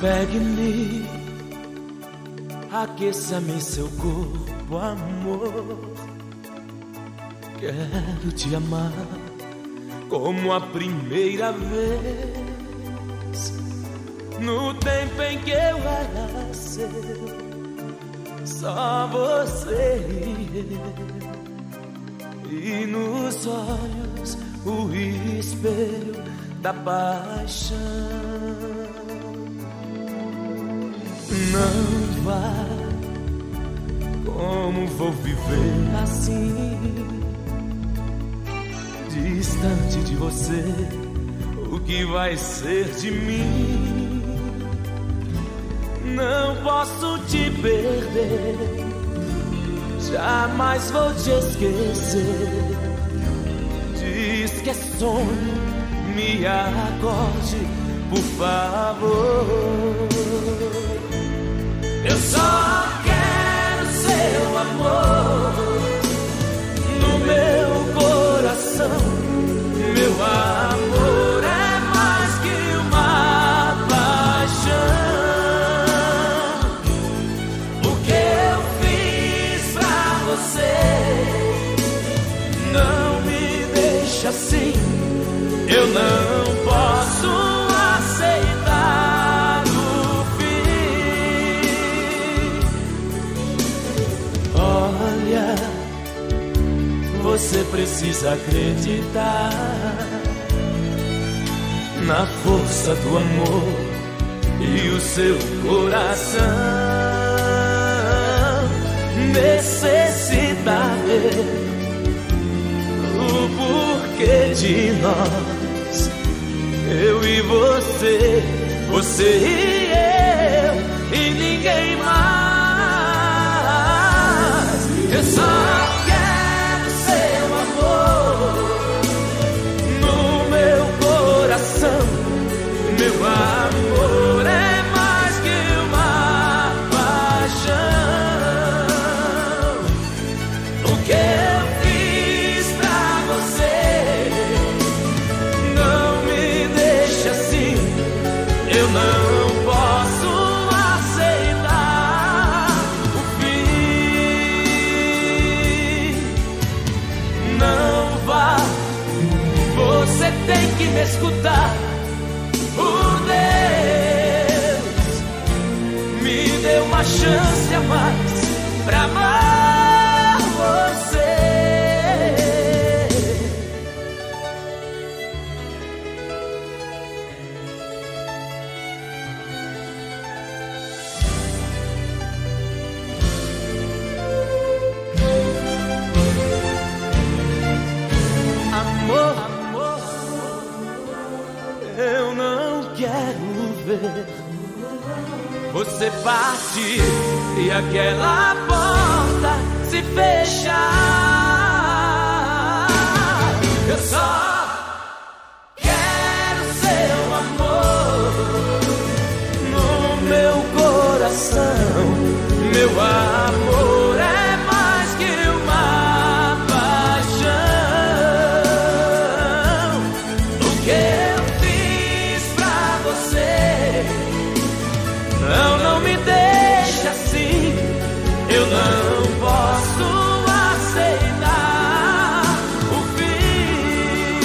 Pegue-me, aqueça-me seu corpo, amor. Quero te amar como a primeira vez, no tempo em que eu era seu, só você e nos olhos o espelho da paixão. Não vai, como vou viver assim, distante de você? O que vai ser de mim? Não posso te perder, jamais vou te esquecer. Diz que é sonho, me acorde, por favor. Eu só quero seu amor no meu coração. Meu amor é mais que uma paixão. O que eu fiz pra você não me deixa assim. Eu não posso aceitar o fim. Olha, você precisa acreditar na força do amor e o seu coração necessita ver o porquê de nós. Eu e você, você e eu e ninguém mais. Eu só quero seu amor no meu coração. Meu amor é mais que uma paixão. O que eu fiz pra você não me deixa assim. Eu não posso aceitar o fim. Não vá, você tem que me escutar. Por Deus, me dê uma chance a mais pra amar você. Amor, amor, eu não quero ver você partir e aquela porta se fechar. Eu só quero seu amor no meu coração. Meu amor é mais que uma paixão. O que eu fiz pra você não me deixa assim. Eu não posso aceitar o fim.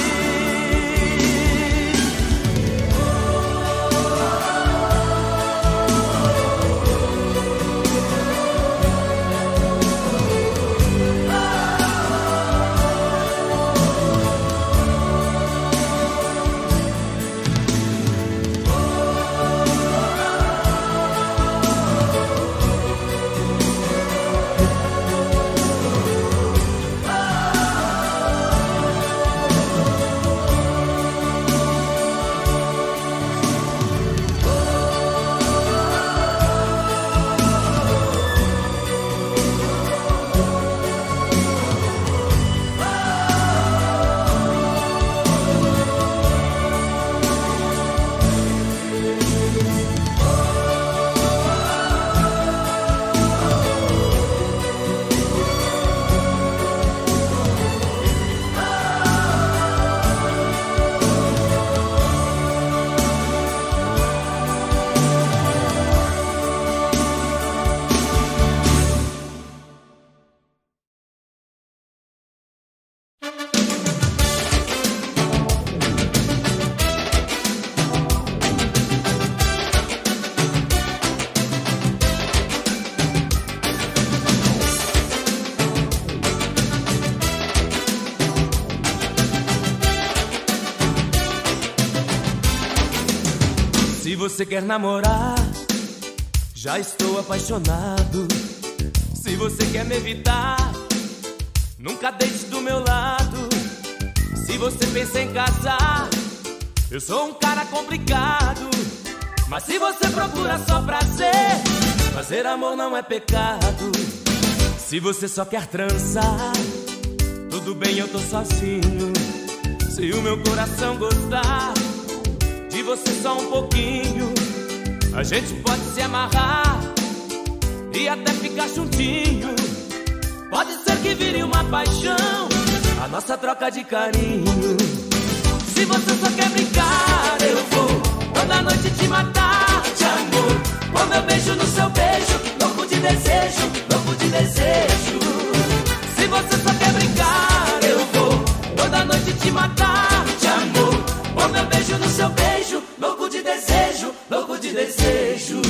Se você quer namorar, já estou apaixonado. Se você quer me evitar, nunca deixe do meu lado. Se você pensa em casar, eu sou um cara complicado. Mas se você procura só prazer, fazer amor não é pecado. Se você só quer trançar, tudo bem, eu tô sozinho. Se o meu coração gostar de você só um pouquinho, a gente pode se amarrar e até ficar juntinho. Pode ser que vire uma paixão, a nossa troca de carinho. Se você só quer brincar, eu vou toda noite te matar de amor, com meu beijo no seu beijo, louco de desejo, louco de desejo. Se você só quer brincar, eu vou toda noite te matar de amor, com meu beijo no seu beijo, louco de desejo, louco de desejo.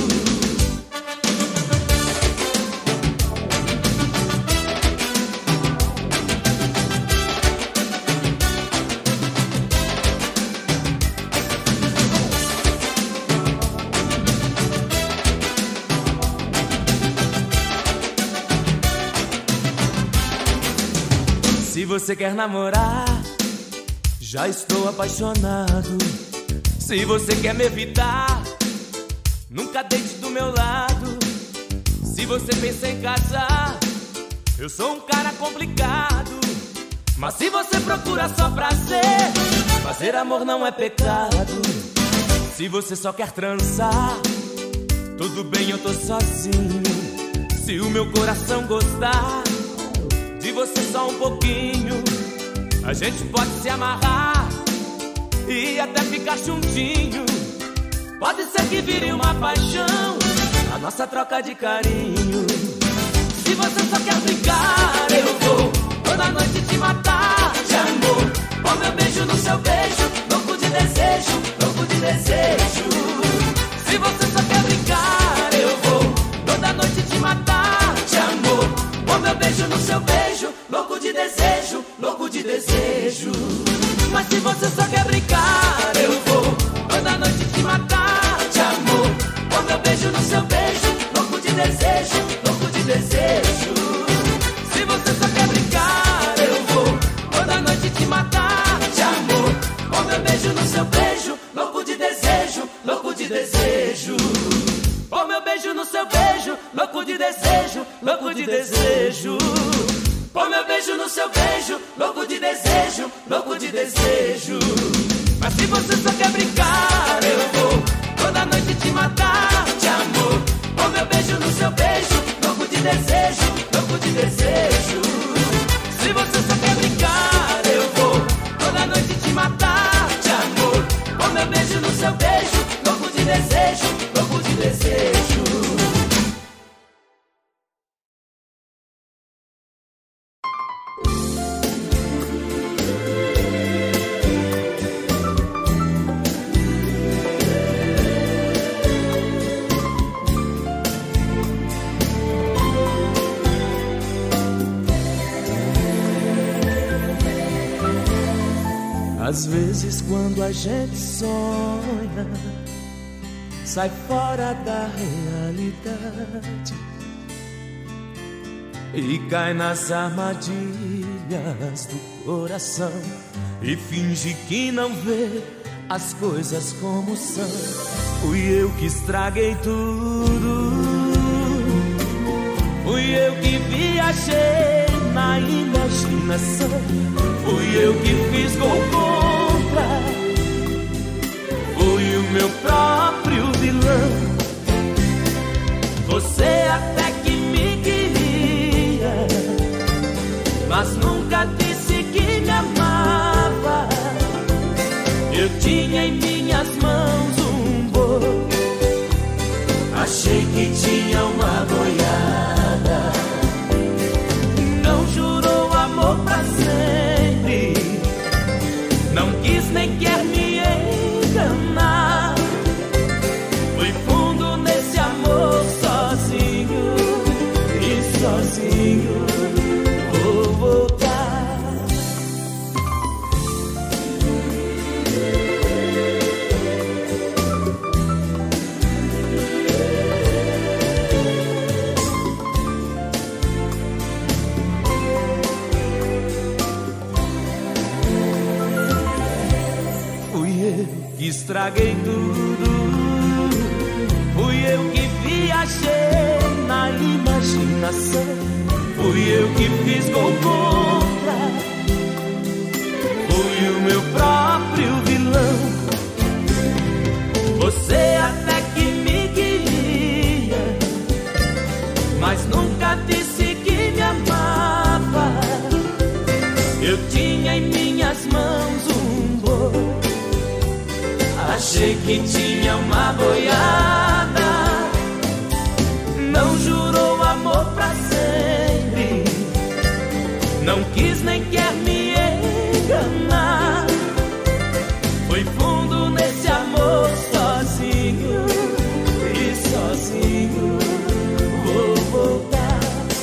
Se você quer namorar, já estou apaixonado. Se você quer me evitar, nunca deixe do meu lado. Se você pensa em casar, eu sou um cara complicado. Mas se você procura só prazer, fazer amor não é pecado. Se você só quer trançar, tudo bem, eu tô sozinho. Se o meu coração gostar de você só um pouquinho, a gente pode se amarrar e até ficar juntinho. Pode ser que vire uma paixão, a nossa troca de carinho. Se você só quer brincar, eu vou toda noite te matar de amor, com meu beijo no seu beijo, louco de desejo, louco de desejo. Se você só quer brincar, eu vou toda noite te matar de amor, com meu beijo no seu beijo, louco de desejo, louco de desejo. Mas se você só quer brincar, eu vou toda noite te matar de amor, com meu beijo no seu beijo, louco de desejo, louco de desejo. Se você só quer brincar, eu vou toda noite te matar de amor, com meu beijo no seu beijo, louco de desejo, louco de desejo. Com meu beijo no seu beijo, louco de desejo, louco de desejo. Com meu beijo no seu beijo, louco de desejo, louco de desejo. Mas se você só quer brincar, eu vou toda noite te matar de amor, com meu beijo no seu beijo, louco de desejo, louco de desejo. Se você só quer brincar, eu vou toda noite te matar de amor, com meu beijo no seu beijo, louco de desejo, louco de desejo. Às vezes quando a gente sonha, sai fora da realidade e cai nas armadilhas do coração e finge que não vê as coisas como são. Fui eu que estraguei tudo, fui eu que viajei na imaginação, fui eu que fiz gol contra, fui o meu próprio vilão. Você até que me queria, mas nunca disse que me amava. Eu tinha em minhas mãos um boi, achei que tinha uma boiada. Não jurou amor pra sempre, não quis nem quer me enganar. Fui fundo nesse amor sozinho, estraguei tudo. Fui eu que viajei na imaginação, fui eu que fiz gol contra, fui o meu próprio vilão. Você até que me queria, mas nunca disse que me amava. Eu tinha em minhas mãos um boi, achei que tinha uma boiada. Não jurou amor pra sempre, não quis nem quer me enganar. Foi fundo nesse amor sozinho, e sozinho vou voltar.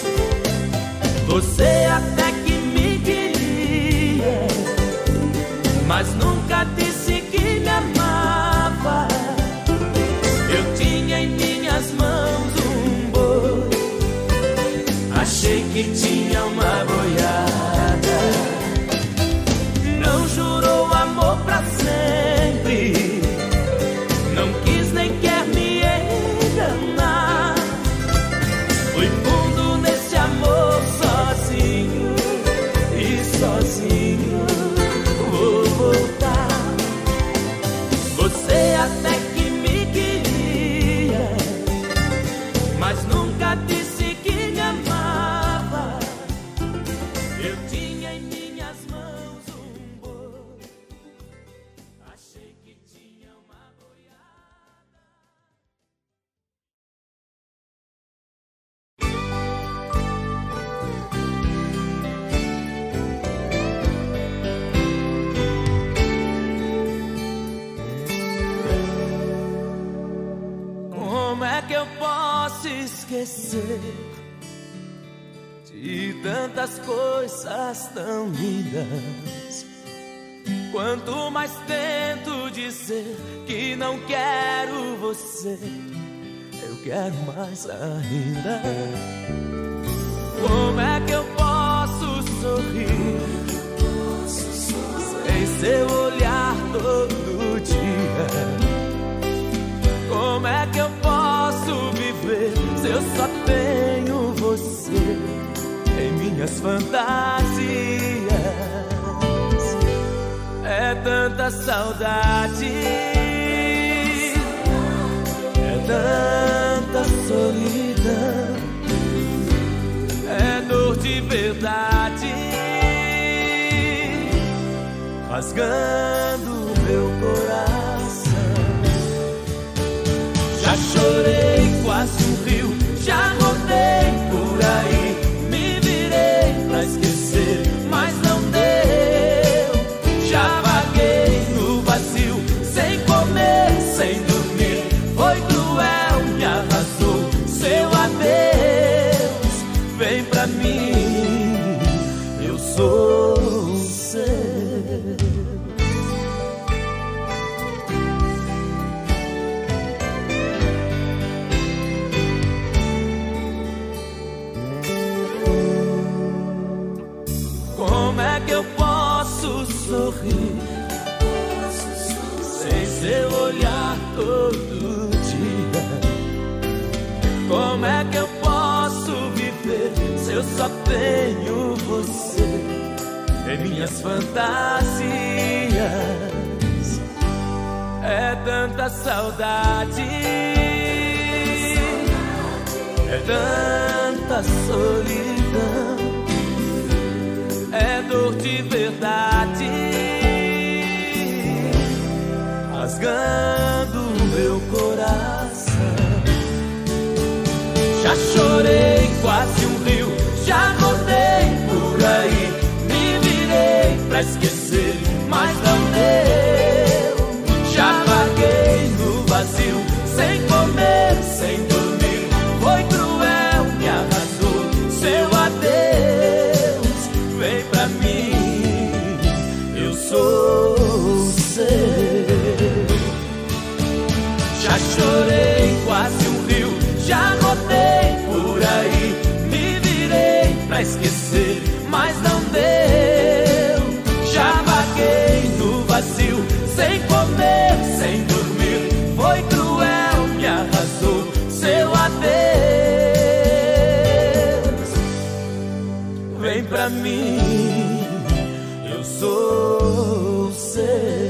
Você até que me queria, mas nunca disse que me amava. Eu tinha em minhas mãos um boi, achei que tinha uma boiada. Não jurou amor pra sempre, não quis nem quer me enganar. Fui fundo nesse amor sozinho, e sozinho vou voltar. Você até que me queria, mas nunca disse que me amava. Eu tinha em minhas mãos um boi, achei que tinha uma boiada. Como é que eu posso esquecer de tantas coisas tão lindas? Quanto mais tento dizer que não quero você, eu quero mais ainda. Como é que eu posso sorrir sem seu olhar todo dia? Como é que eu posso viver se eu só tenho você em minhas fantasias? É tanta saudade, é tanta solidão, é dor de verdade, rasgando meu coração. Já chorei quase um rio, já rodei por aí, me virei pra esquecer, mas não deu. Já vaguei no vazio, sem comer, sem dormir, foi cruel, me arrasou. Seu adeus, vem pra mim, eu sou seu. Como é que eu posso sorrir sem seu olhar todo dia? Como é que eu posso viver se eu só tenho você em minhas fantasias? É tanta saudade, é tanta solidão, é dor de verdade, rasgando meu coração. Já chorei quase um rio, já rodei por aí, me virei pra esquecer, mas não deu. Já vaguei no vazio, sem comer, sem dormir, foi cruel, me arrasou. Seu adeus, vem pra mim, eu sou seu. Já chorei quase um rio, já rodei por aí, me virei pra esquecer, mas não deu. Já vaguei no vazio, sem comer, sem pra mim, eu sou seu,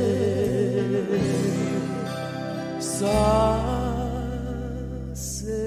só seu.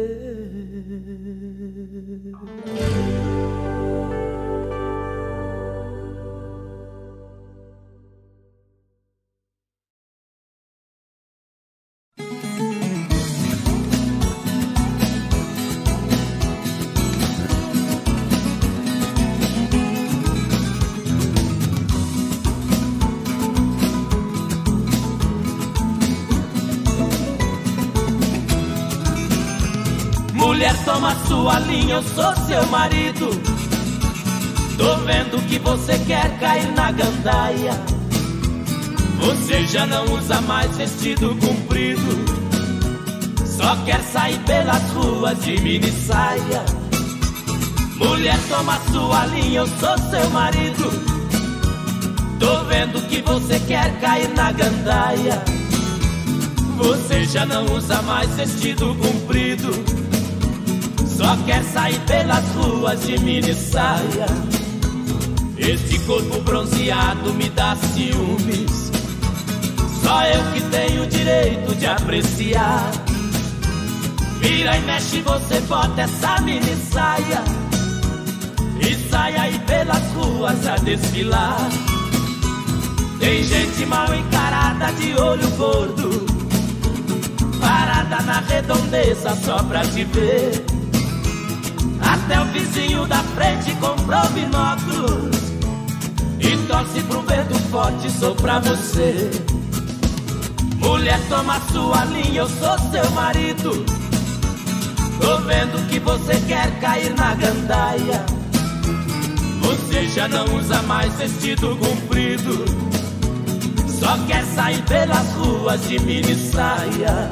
Mulher, toma sua linha, eu sou seu marido. Tô vendo que você quer cair na gandaia. Você já não usa mais vestido comprido, só quer sair pelas ruas de mini saia. Mulher, toma sua linha, eu sou seu marido. Tô vendo que você quer cair na gandaia. Você já não usa mais vestido comprido, só quer sair pelas ruas de mini saia. Este corpo bronzeado me dá ciúmes, só eu que tenho o direito de apreciar. Vira e mexe, você bota essa mini saia e sai aí pelas ruas a desfilar. Tem gente mal encarada de olho gordo, parada na redondeza só pra te ver. Até o vizinho da frente comprou binóculos e torce pro vento forte soprar você. Mulher, toma sua linha, eu sou seu marido. Tô vendo que você quer cair na gandaia. Você já não usa mais vestido comprido, só quer sair pelas ruas de mini saia.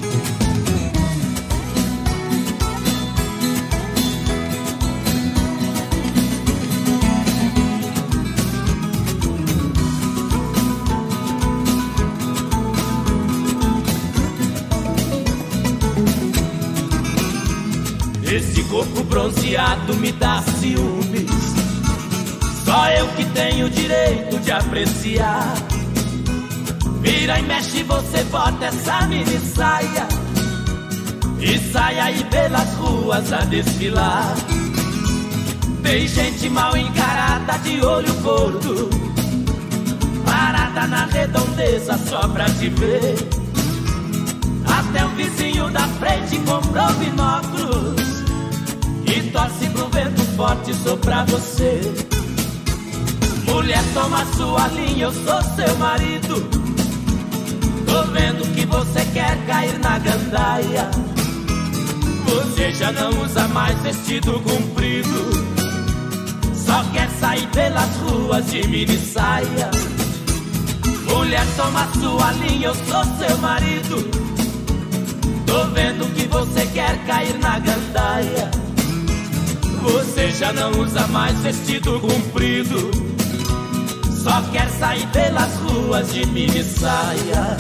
Esse corpo bronzeado me dá ciúmes, só eu que tenho o direito de apreciar. Vira e mexe, você bota essa mini saia e sai aí pelas ruas a desfilar. Tem gente mal encarada de olho gordo, parada na redondeza só pra te ver. Até o vizinho da frente comprou binóculos e torce pro vento forte soprar você. Mulher, toma sua linha, eu sou seu marido. Tô vendo que você quer cair na gandaia. Você já não usa mais vestido comprido, só quer sair pelas ruas de mini saia. Mulher, toma sua linha, eu sou seu marido. Tô vendo que você quer cair na gandaia. Você já não usa mais vestido comprido, só quer sair pelas ruas de mini saia.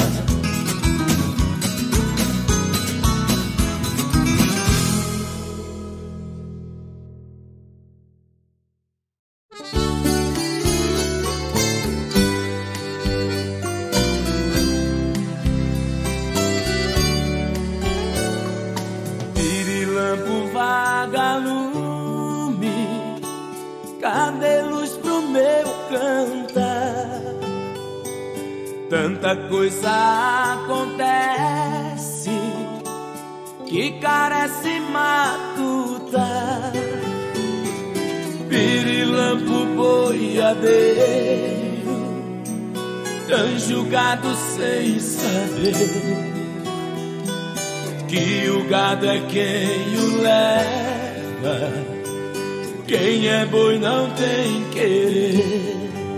Pirilampo, vagalume, cadê luz pro meu cantar? Tanta coisa acontece que carece matutar. Pirilampo, boiadeiro, tão julgado sem saber que o gado é quem o leva, quem é boi não tem querer.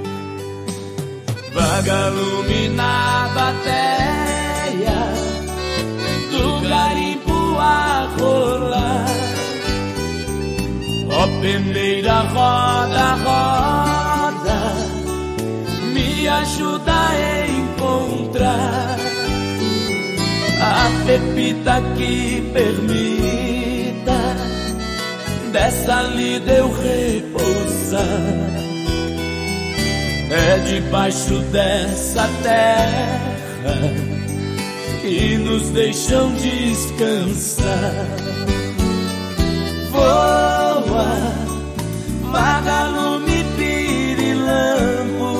Vagalume na bateia do garimpo a rolar. Ó peneira, roda, roda, me ajuda a encontrar a pepita que permita dessa lida eu repousar. É debaixo dessa terra que nos deixam descansar. Voa, vagalume pirilampo,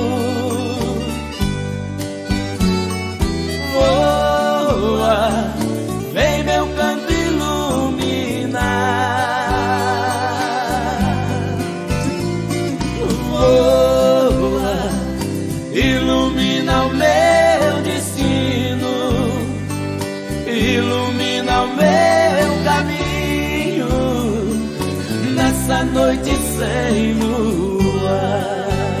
voa, vem meu canto iluminar. Voa, ilumina o meu destino, ilumina o meu caminho nessa noite sem lua.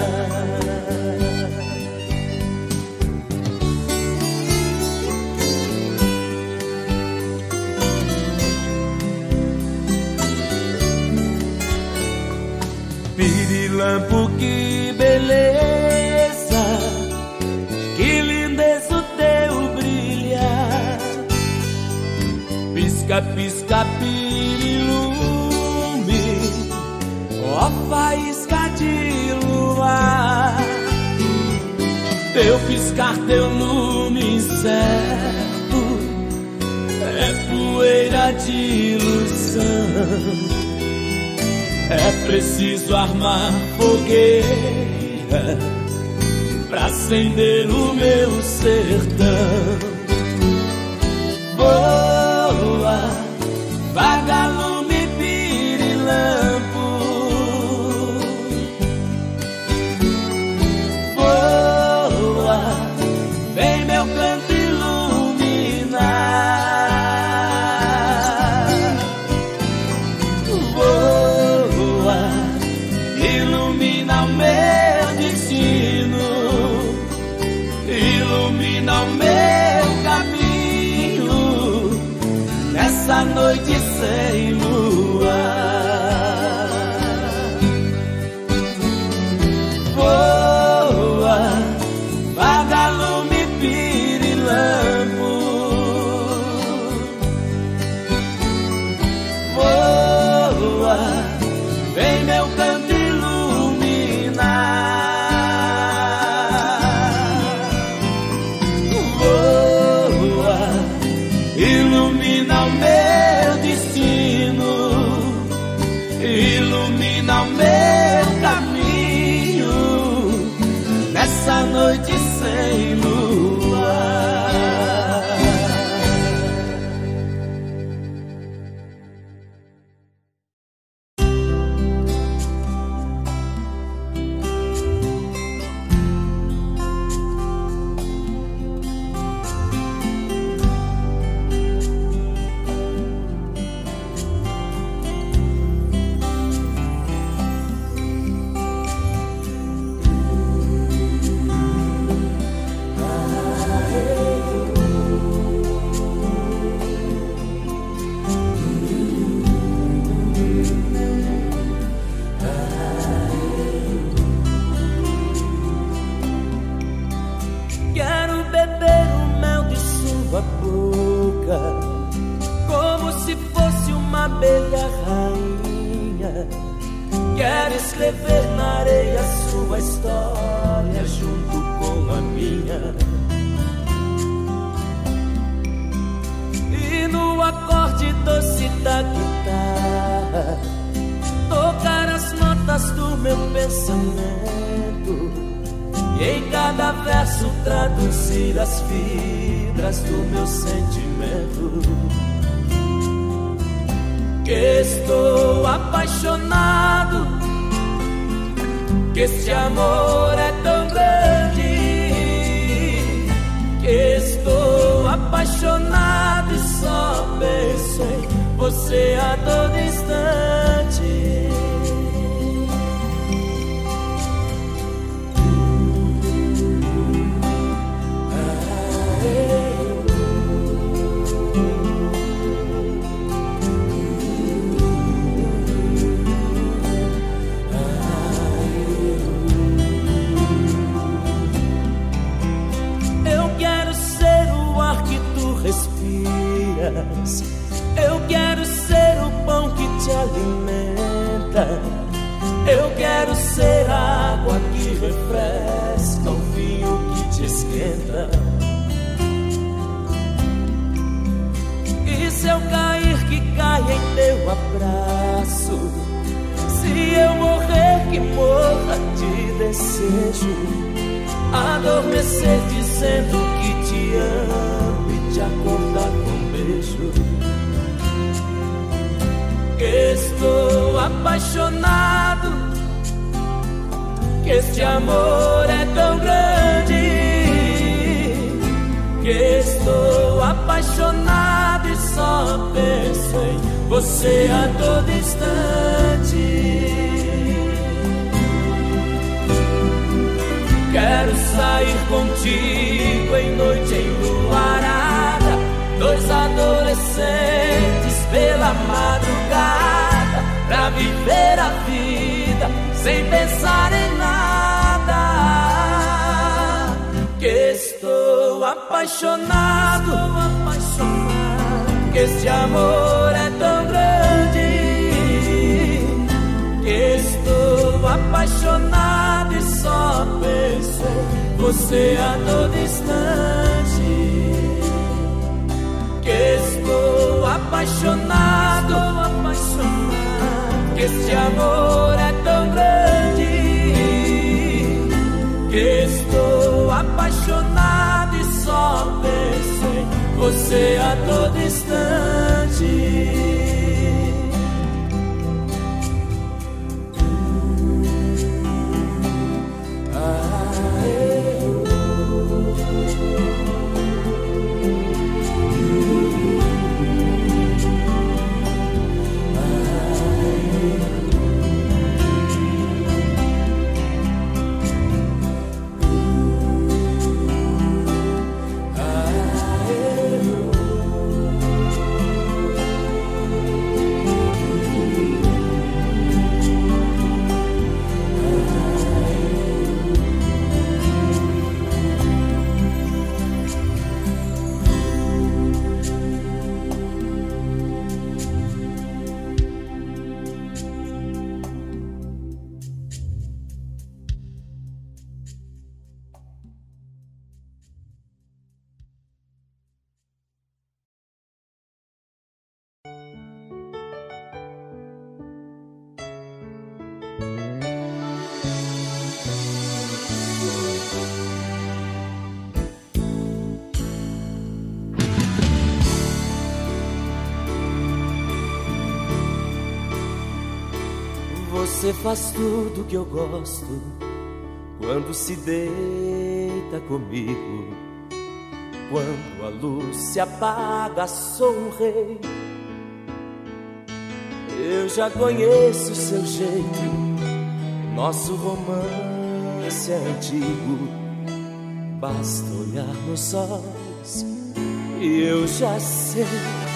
Pirilampo, que beleza, que lindeza o teu brilhar. Pisca, pisca, pirilume, ó faísca de luar. Teu piscar, teu lume certo, é poeira de ilusão. É preciso armar fogueira pra acender o meu sertão. Voa, vagalume pirilampo, voa, vem meu canto iluminar. Ilumina o meu destino, ilumina o meu caminho nessa noite sem lua. Voa, vagalume pirilampo, voa, vem meu canto ilumina o meu destino, ilumina o meu caminho nessa noite sem lua. Como se fosse uma abelha rainha, quero escrever na areia sua história junto com a minha. E no acorde doce da guitarra tocar as notas do meu pensamento, e em cada verso traduzir as fibras do meu sentimento. Que estou apaixonado, que este amor é tão grande. Que estou apaixonado e só penso em você a todo instante. Eu quero ser o pão que te alimenta. Eu quero ser água que refresca, o vinho que te esquenta. E se eu cair, que caia em teu abraço. Se eu morrer, que morra de desejo. Adormecer dizendo que te amo e te acordar com um beijo. Estou apaixonado, que este amor é tão grande. Que estou apaixonado e só penso em você a todo instante. Quero sair contigo em noite enluarada, dois adolescentes pela madrugada, pra viver a vida sem pensar em nada. Que estou apaixonado, que este amor é tão grande. Que estou apaixonado e só penso em você a todo instante. Que estou apaixonado, que este amor é tão grande. Que estou apaixonado e só penso em você a todo instante. Você faz tudo que eu gosto quando se deita comigo. Quando a luz se apaga, sou um rei. Eu já conheço seu jeito, nosso romance é antigo. Basta olhar nos olhos e eu já sei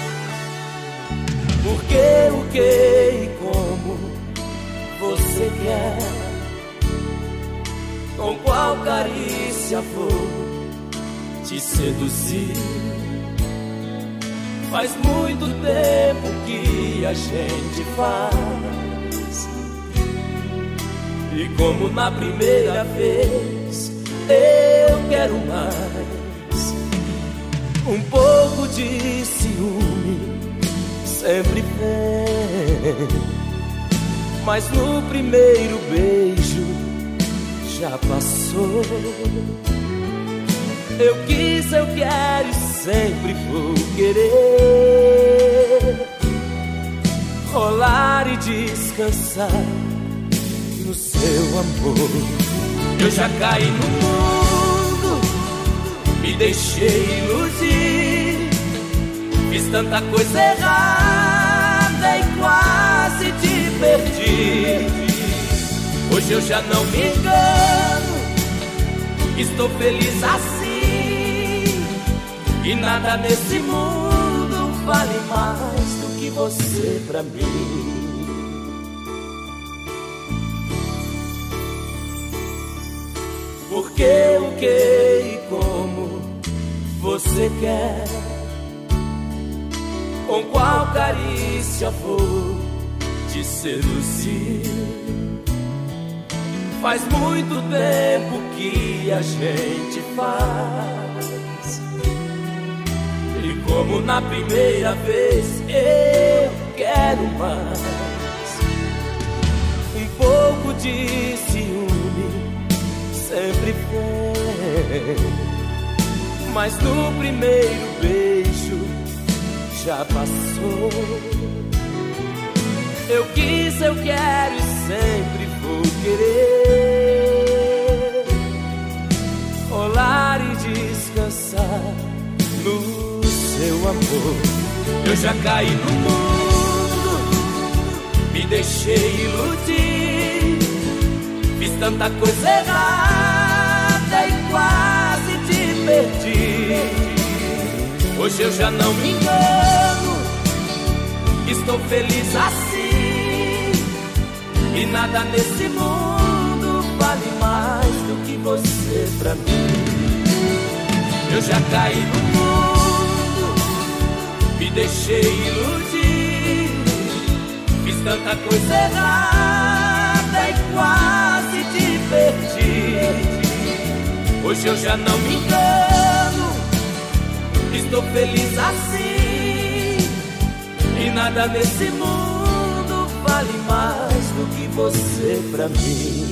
por que, o que e como você quer, com qual carícia vou te seduzir. Faz muito tempo que a gente faz, e como na primeira vez, eu quero mais. Um pouco de ciúme sempre vem, mas no primeiro beijo já passou. Eu quis, eu quero e sempre vou querer rolar e descansar no seu amor. Eu já caí no mundo, me deixei iludir, fiz tanta coisa errada e quase te perdi. Hoje eu já não me engano, estou feliz assim, e nada nesse mundo vale mais do que você pra mim. Porque, o que e como você quer, com qual carícia vou te seduzir? Faz muito tempo que a gente faz, e como na primeira vez eu quero mais. Um pouco de ciúme sempre vem, mas no primeiro beijo já passou. Eu quis, eu quero e sempre vou querer rolar e descansar no seu amor. Eu já caí no mundo, me deixei iludir, fiz tanta coisa errada e quase te perdi. Hoje eu já não me engano, estou feliz assim, e nada nesse mundo vale mais do que você pra mim. Eu já caí no mundo, me deixei iludir, fiz tanta coisa errada e quase te perdi. Hoje eu já não me engano, estou feliz assim, e nada nesse mundo vale mais do que você pra mim.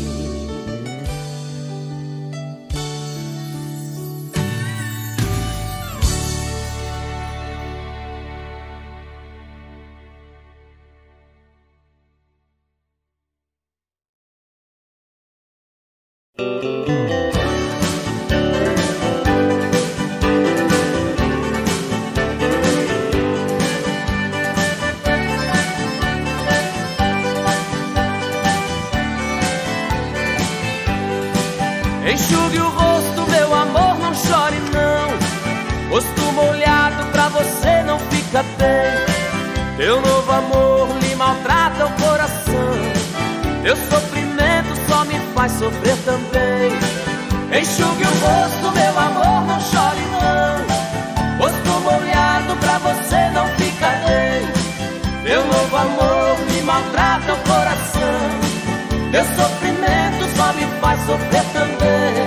Enxugue o rosto, meu amor, não chore não. Rosto molhado pra você não fica bem. Teu novo amor lhe maltrata o coração. Teu sofrimento só me faz sofrer também. Enxugue o rosto, meu amor, não chore não. Rosto molhado pra você não fica bem. Teu novo amor lhe maltrata o coração. Teu sofrimento só me faz sofrer também.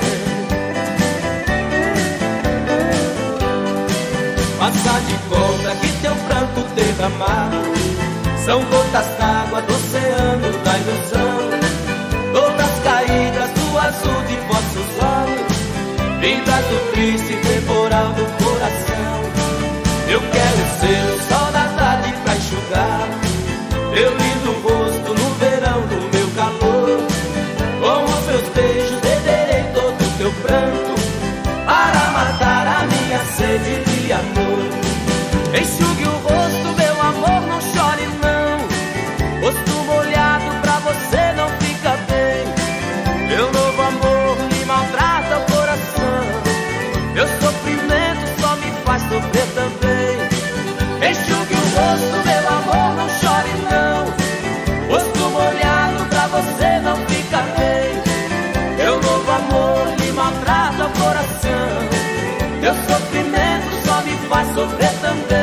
Faça de conta que teu pranto derramado são gotas d'água do oceano da ilusão, todas caídas do azul de vossos olhos, vindas do triste temporal do coração. Eu quero ser o sol da tarde pra enxugar teu lindo rosto no verão do meu calor. Com os meus beijos beberei todo o teu pranto para matar a minha sede de amor. Enxugue o rosto, meu amor, não chore não. Rosto molhado pra você não fica bem. Meu novo amor lhe maltrata o coração. Meu sofrimento só me faz sofrer também. Enxugue o rosto, meu amor, não chore não. Rosto molhado pra você não fica bem. Meu novo amor lhe maltrata o coração. Meu sofrimento só me faz sofrer também.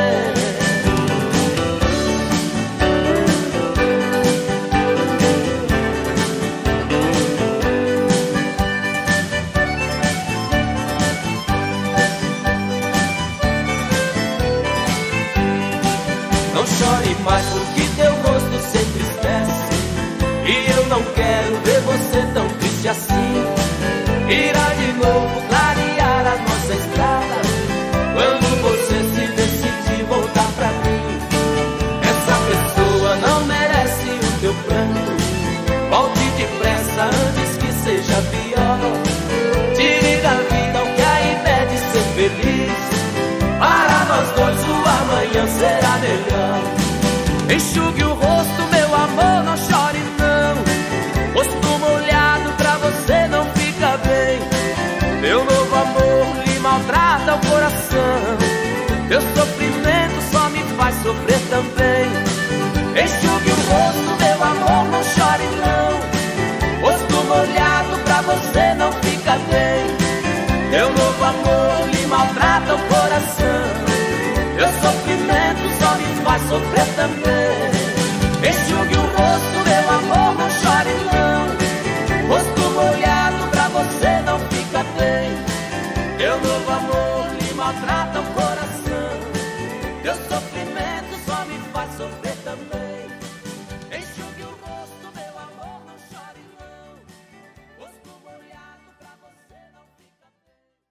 Não chore mais porque teu rosto se entristece, e eu não quero ver você tão triste assim. Irá de novo clarear a nossa estrada quando você se decidir voltar pra mim. Essa pessoa não merece o teu pranto. Volte depressa antes que seja pior. Tire da vida o que a impede de ser feliz. Para nós dois o amanhã será melhor. Enxugue o rosto, meu amor, não chore não. Rosto molhado pra você não fica bem. Meu novo amor lhe maltrata o coração. Meu sofrimento só me faz sofrer também. Enxugue o rosto, meu amor, não chore não. Rosto molhado pra você não fica bem. Meu novo amor lhe maltrata o coração. Meu sofrimento só me faz sofrer também. Enxugue o rosto, meu amor, não chore não. Rosto molhado pra você não fica bem. Teu novo amor lhe maltrata o coração. Teu sofrimento só me faz sofrer também. Enxugue o rosto, meu amor, não chore não. Rosto molhado pra você não fica bem.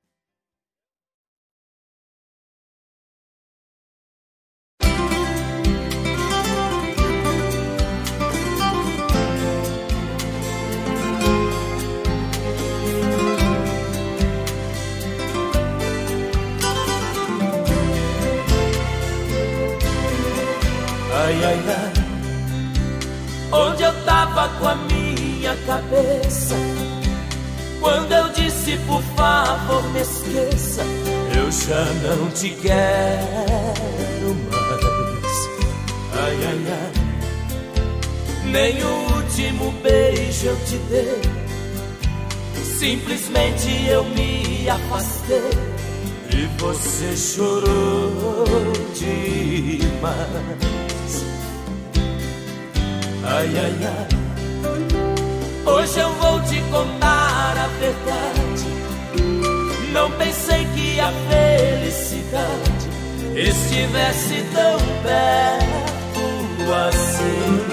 Ai, ai, ai, onde eu tava com a minha cabeça quando eu disse por favor me esqueça? Eu já não te quero mais. Ai, ai, ai, nem o último beijo eu te dei. Simplesmente eu me afastei e você chorou demais. Ai, ai, ai, hoje eu vou te contar a verdade. Não pensei que a felicidade estivesse tão perto assim.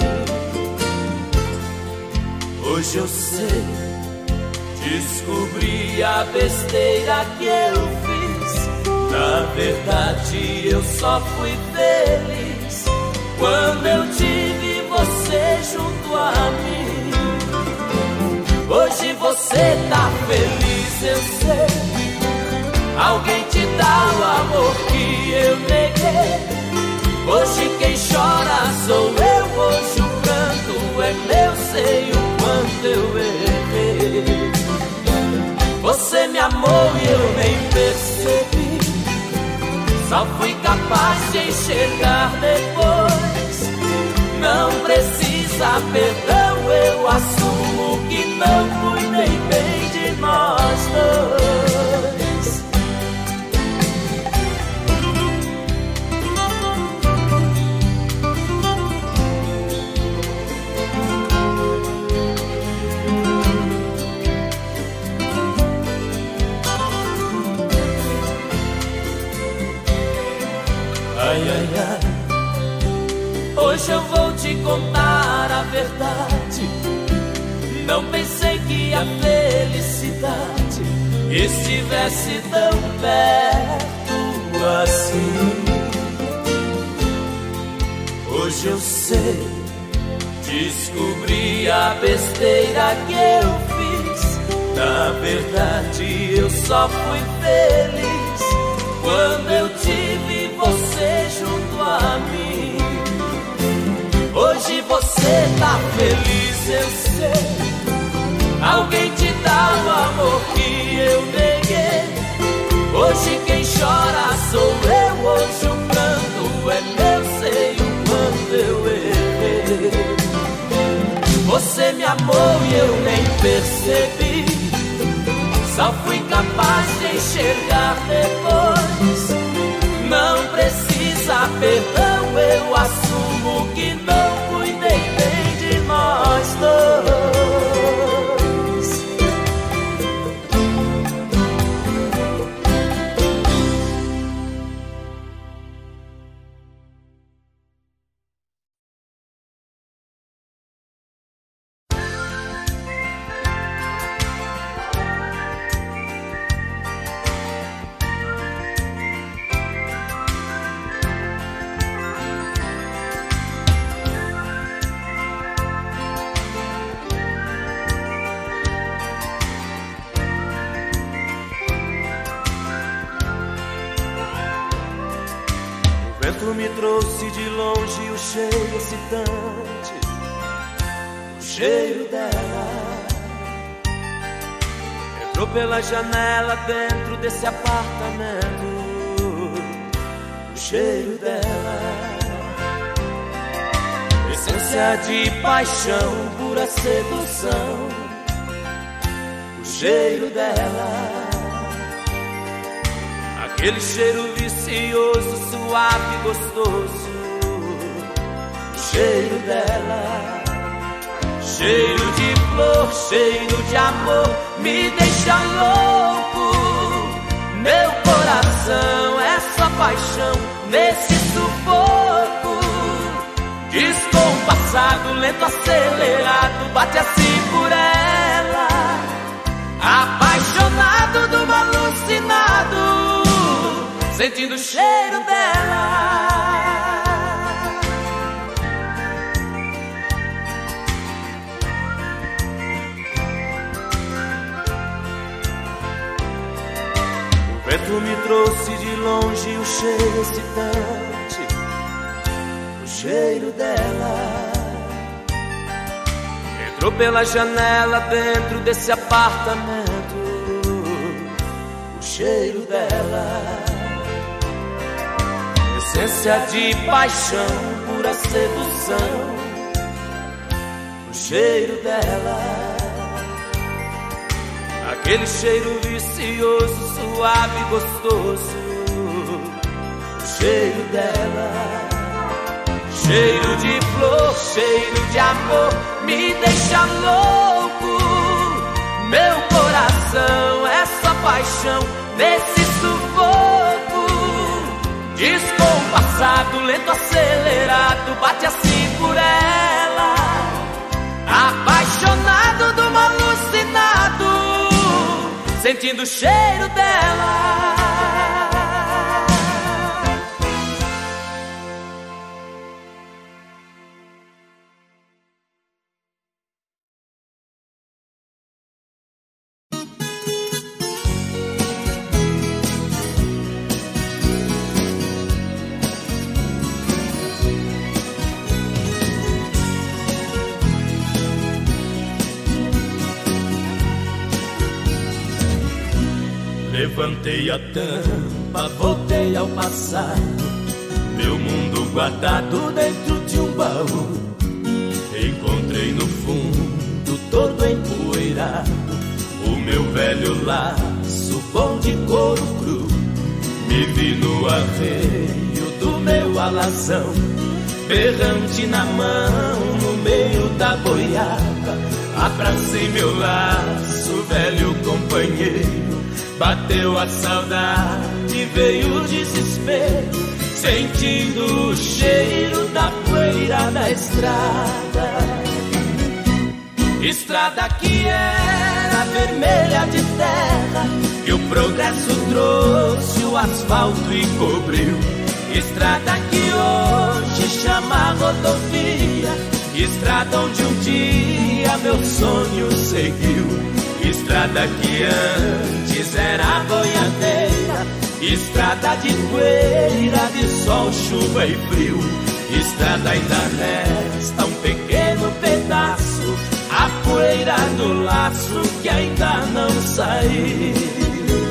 Hoje eu sei, descobri a besteira que eu fiz. Na verdade eu só fui feliz quando eu tive você junto a mim. Hoje você tá feliz, eu sei. Alguém te dá o amor que eu neguei. Hoje quem chora sou eu. Hoje o pranto é meu, sei o quanto eu errei. Você me amou e eu nem percebi. Só fui capaz de enxergar depois. Não precisa perdão, eu assumo que não cuidei bem de nós dois. Ai, ai, ai, hoje eu vou te contar a verdade. Não pensei que a felicidade estivesse tão perto assim. Hoje eu sei, descobri a besteira que eu fiz. Na verdade eu só fui feliz quando eu tive você junto a mim. Hoje você tá feliz, eu sei. Alguém te dá o amor que eu neguei. Hoje quem chora sou eu. Hoje o pranto é meu, sei o quanto eu errei. Você me amou e eu nem percebi. Só fui capaz de enxergar depois. Não precisa perdão, eu assumo que não cuidei bem de nós dois. O vento me trouxe de longe o cheiro excitante, o cheiro dela. Entrou pela janela dentro desse apartamento, o cheiro dela. Essência de paixão, pura sedução, o cheiro dela. Aquele cheiro vicioso, suave e gostoso, cheiro dela. Cheiro de flor, cheiro de amor, me deixa louco. Meu coração é só paixão nesse sufoco. Descompassado, lento, acelerado, bate assim por ela. Apaixonado do alucinado, sentindo o cheiro dela. O vento me trouxe de longe o cheiro excitante, o cheiro dela. Entrou pela janela dentro desse apartamento, o cheiro dela. Essência de paixão, pura sedução, o cheiro dela. Aquele cheiro vicioso, suave e gostoso, o cheiro dela. Cheiro de flor, cheiro de amor, me deixa louco. Meu coração é só paixão nesse sufoco. Descompassado, lento, acelerado, bate assim por ela. Apaixonado do alucinado, sentindo o cheiro dela. Levantei a tampa, voltei ao passado, meu mundo guardado dentro de um baú. Encontrei no fundo, todo empoeirado, o meu velho laço bom de couro cru. Me vi no arreio do meu alazão, berrante na mão, no meio da boiada. Abracei meu laço, velho companheiro. Bateu a saudade, veio o desespero, sentindo o cheiro da poeira da estrada. Estrada que era vermelha de terra, que o progresso trouxe o asfalto e cobriu. Estrada que hoje chama rodovia, estrada onde um dia meu sonho seguiu. Estrada que antes era boiadeira, estrada de poeira, de sol, chuva e frio. Estrada ainda resta um pequeno pedaço, a poeira do laço que ainda não saiu.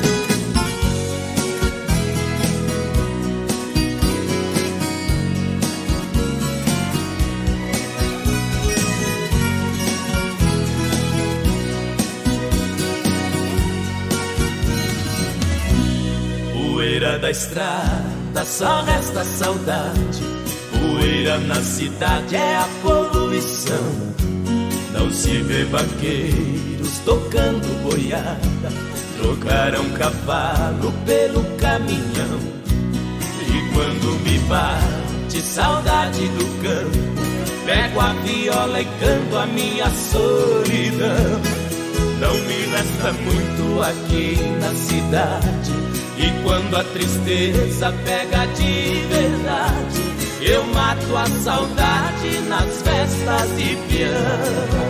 Poeira da estrada, só resta saudade. Poeira na cidade é a poluição. Não se vê vaqueiros tocando boiada, trocaram cavalo pelo caminhão. E quando me bate saudade do campo, pego a viola e canto a minha solidão. Não me resta muito aqui na cidade, e quando a tristeza pega de verdade, eu mato a saudade nas festas de peão.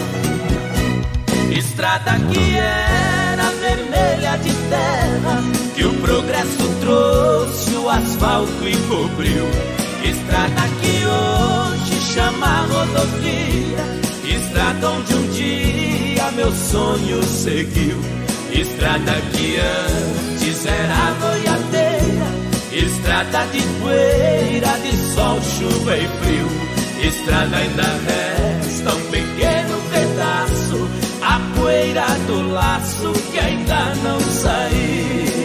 Estrada que era vermelha de terra, que o progresso trouxe o asfalto e cobriu. Estrada que hoje chama rodovia, estrada onde um dia meu sonho seguiu. Estrada que antes era boiadeira, estrada de poeira, de sol, chuva e frio. Estrada ainda resta um pequeno pedaço, a poeira do laço que ainda não saiu.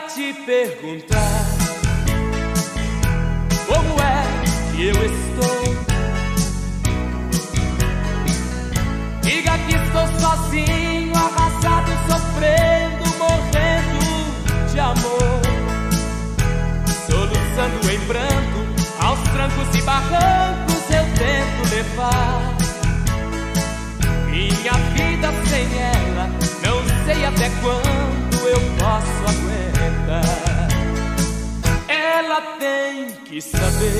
te perguntar como é que eu estou. Diga que estou sozinho, arrasado, sofrendo, morrendo de amor, soluçando em pranto, aos trancos e barrancos eu tento levar minha vida sem ela. Não sei até quando eu posso aguentar. Ela tem que saber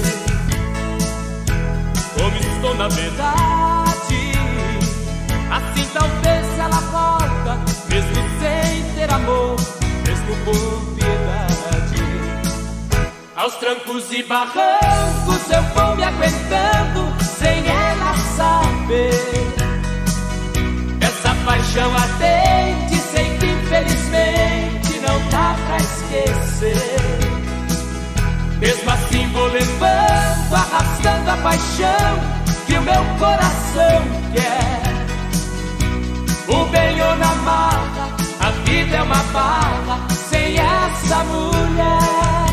como estou na verdade. Assim talvez ela volta, mesmo sem ter amor, mesmo por piedade. Aos trancos e barrancos eu vou me aguentando, sem ela saber. Essa paixão ardente, sei que infelizmente não dá pra esquecer. Mesmo assim vou levando, arrastando a paixão que o meu coração quer. O bem ou na marra, a vida é uma barra sem essa mulher.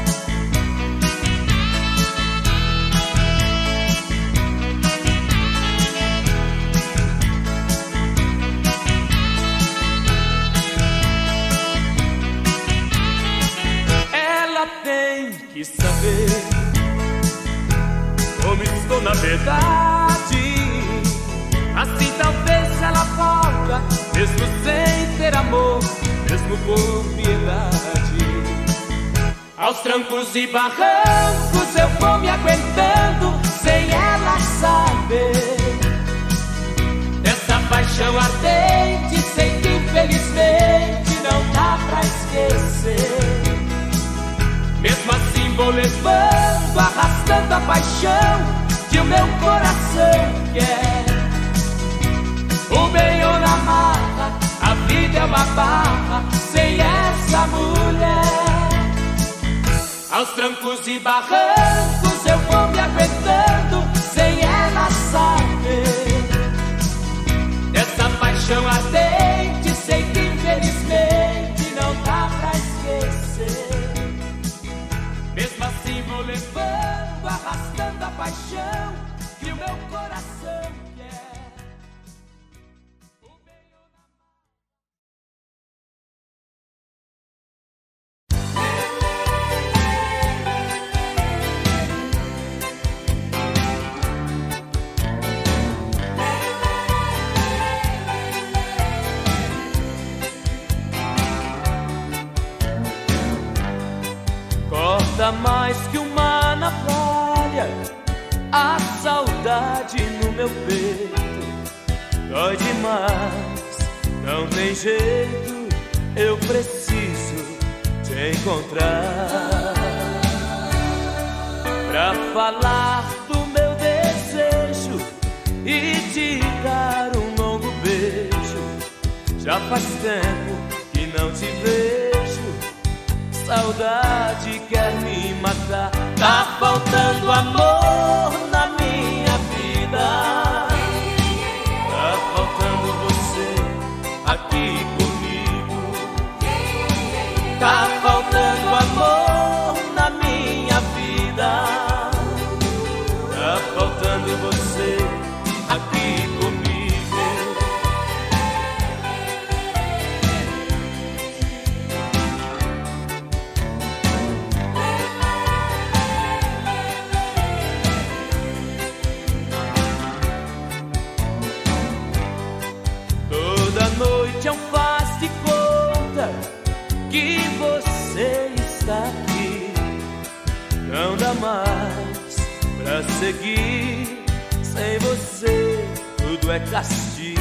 Ela tem que saber como estou na verdade. Assim talvez ela volta, mesmo sem ter amor, mesmo por piedade. Aos trancos e barrancos eu vou me aguentando, sem ela saber. Dessa paixão ardente, sei que infelizmente não dá pra esquecer. Mesmo assim vou levando, arrastando a paixão que o meu coração quer. O bem ou na marra, a vida é uma barra sem essa mulher. Aos trancos e barrancos eu vou me aguentando, sem ela saber. Dessa paixão ardente, sei que infelizmente não dá pra esquecer. Mesmo assim vou levando, arrastando a paixão que o meu coração quer. Corta mais que uma navalha a saudade no meu peito. Dói demais, não tem jeito, eu preciso te encontrar pra falar do meu desejo e te dar um longo beijo. Já faz tempo que não te vejo, saudade quer me matar. Tá faltando amor na minha vida, tá faltando você aqui comigo. Tá faltando amor na minha vida, tá faltando você aqui comigo. Noite é um faz de conta que você está aqui. Não dá mais pra seguir, sem você tudo é castigo.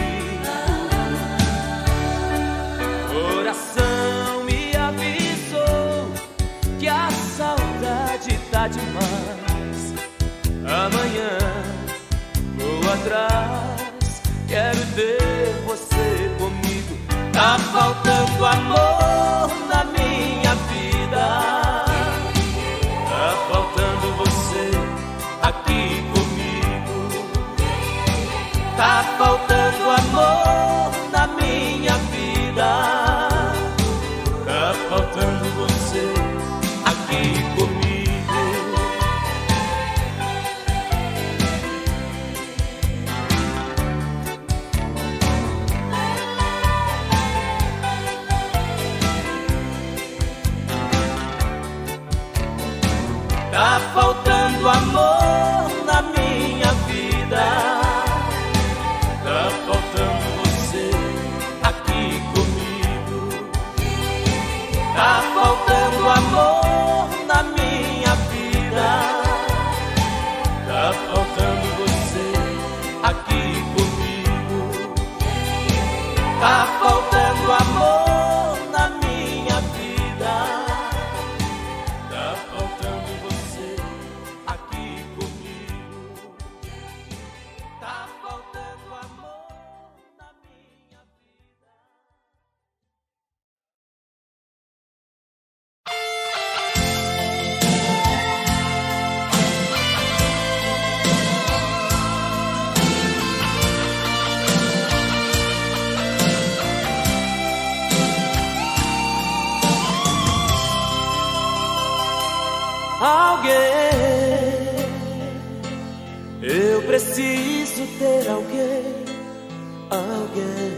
Coração me avisou que a saudade tá demais. Amanhã vou atrás, quero ter você comigo. Tá faltando amor na minha vida, tá faltando você aqui comigo. Tá faltando amor na minha vida, tá faltando você Tá faltando amor na minha vida. Tá faltando você aqui comigo. Tá faltando amor na minha vida. Alguém, eu preciso ter alguém, alguém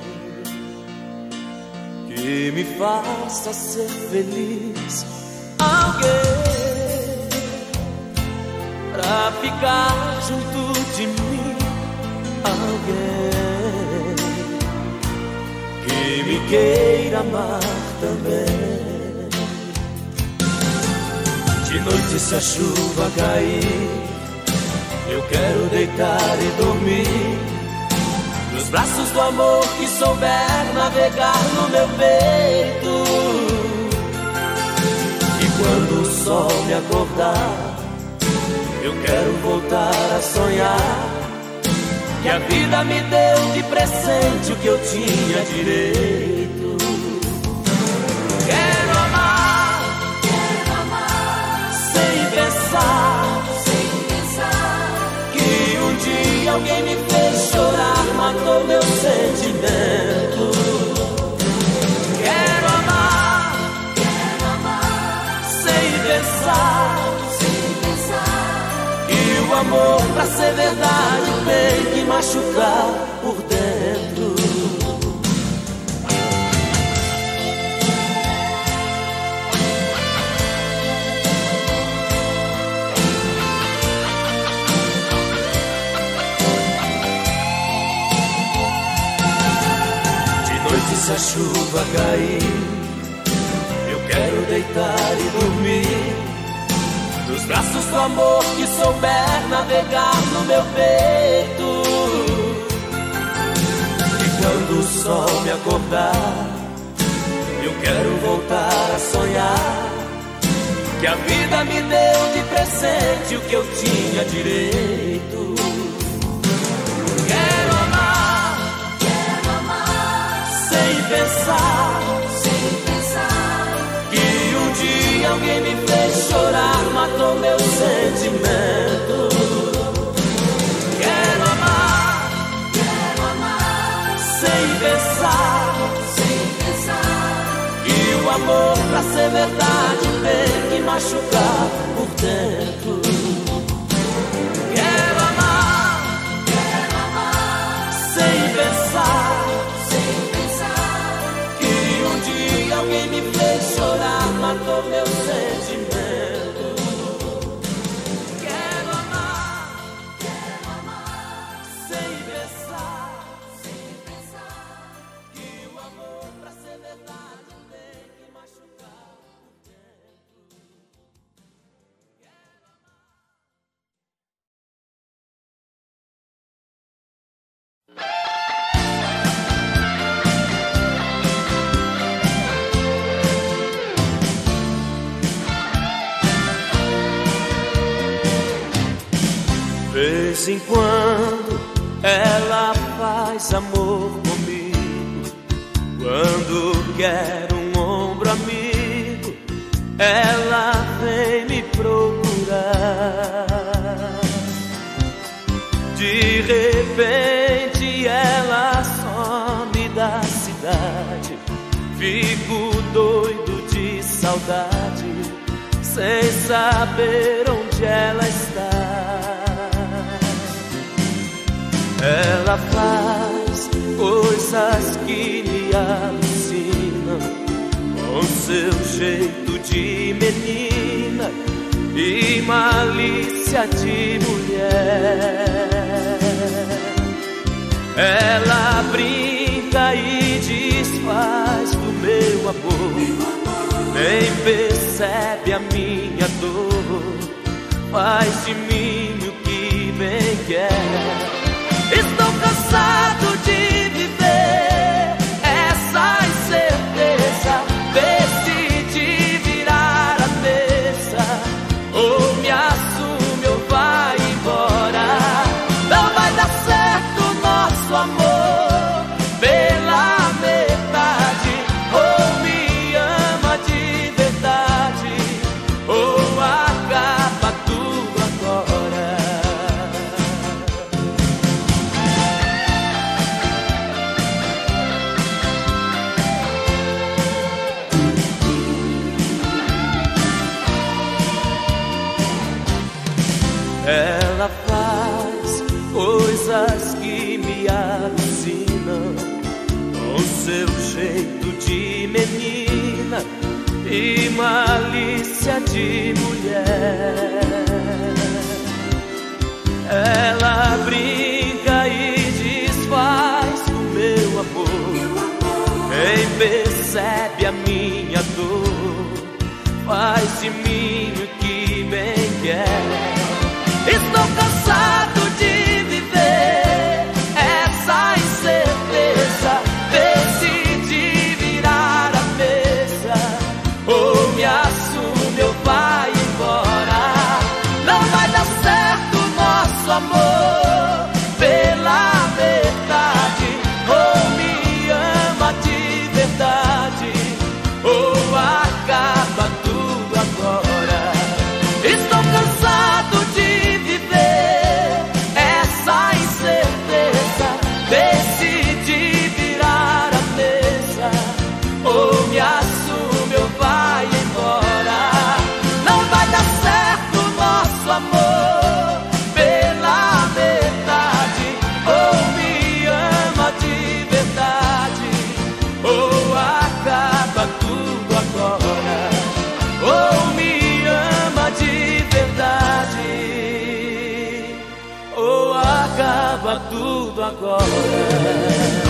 que me faça ser feliz, alguém pra ficar junto de mim, alguém que me queira amar também. De noite se a chuva cair, eu quero deitar e dormir nos braços do amor que souber navegar no meu peito. E quando o sol me acordar, eu quero voltar a sonhar que a vida me deu de presente o que eu tinha direito. Quero amar sem pensar que um dia alguém me fez chorar, matou meu sentimento. Quero amar sem pensar que o amor pra ser verdade tem que machucar por dentro. Se a chuva cair, eu quero deitar e dormir nos braços do amor que souber navegar no meu peito. E quando o sol me acordar, eu quero voltar a sonhar que a vida me deu de presente o que eu tinha direito. Quero amar sem pensar que um dia alguém me fez chorar, matou meu sentimento. Quero amar sem pensar que o amor pra ser verdade tem que machucar por dentro. Quero amar sem pensar alguém me fez chorar, matou meu sentimento. Quero amar sem pensar que o amor pra ser verdade tem que machucar por dentro. Quero De vez em quando ela faz amor comigo. Quando quer um ombro amigo, ela vem me procurar. De repente ela some da cidade. Fico doido de saudade, sem saber onde ela está. Ela faz coisas que me alucinam, com seu jeito de menina e malícia de mulher. Ela brinca e desfaz do meu amor, nem percebe a minha dor, faz de mim o que bem quer. Estou cansado de viver seu jeito de menina e malícia de mulher. Ela brinca e desfaz o meu amor. Quem percebe a minha dor faz de mim o que bem quer. Estou cansado de viver essa incerteza. Decidi virar a mesa, ou me assume ou vai embora. Não vai dar certo nosso amor pela metade. Ou me ama de verdade, ou acaba tudo agora. Estou cansado de viver essa incerteza. Decidi virar a mesa, ou me assume ou vai embora. Não vai dar certo nosso amor pela metade. Ou me ama de verdade, ou acaba tudo agora. Ou me ama de verdade, ou acaba tudo agora.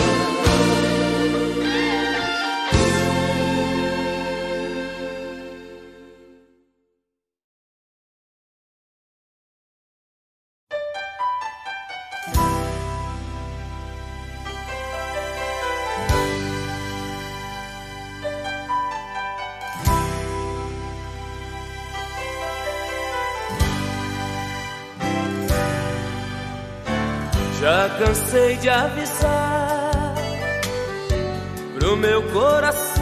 Já cansei de avisar pro meu coração,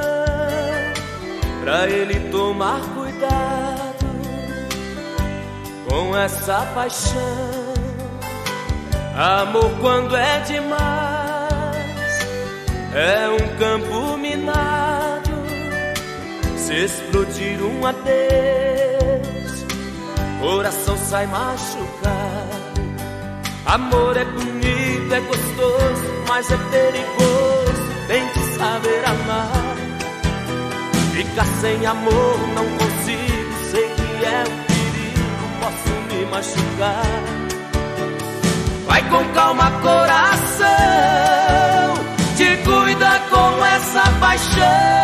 pra ele tomar cuidado com essa paixão. Amor, quando é demais, é um campo minado. Se explodir um adeus, coração sai machucado. Amor é bonito, é gostoso, mas é perigoso. Tem que saber amar. Ficar sem amor não consigo. Sei que é um perigo, posso me machucar. Vai com calma, coração, te cuida com essa paixão.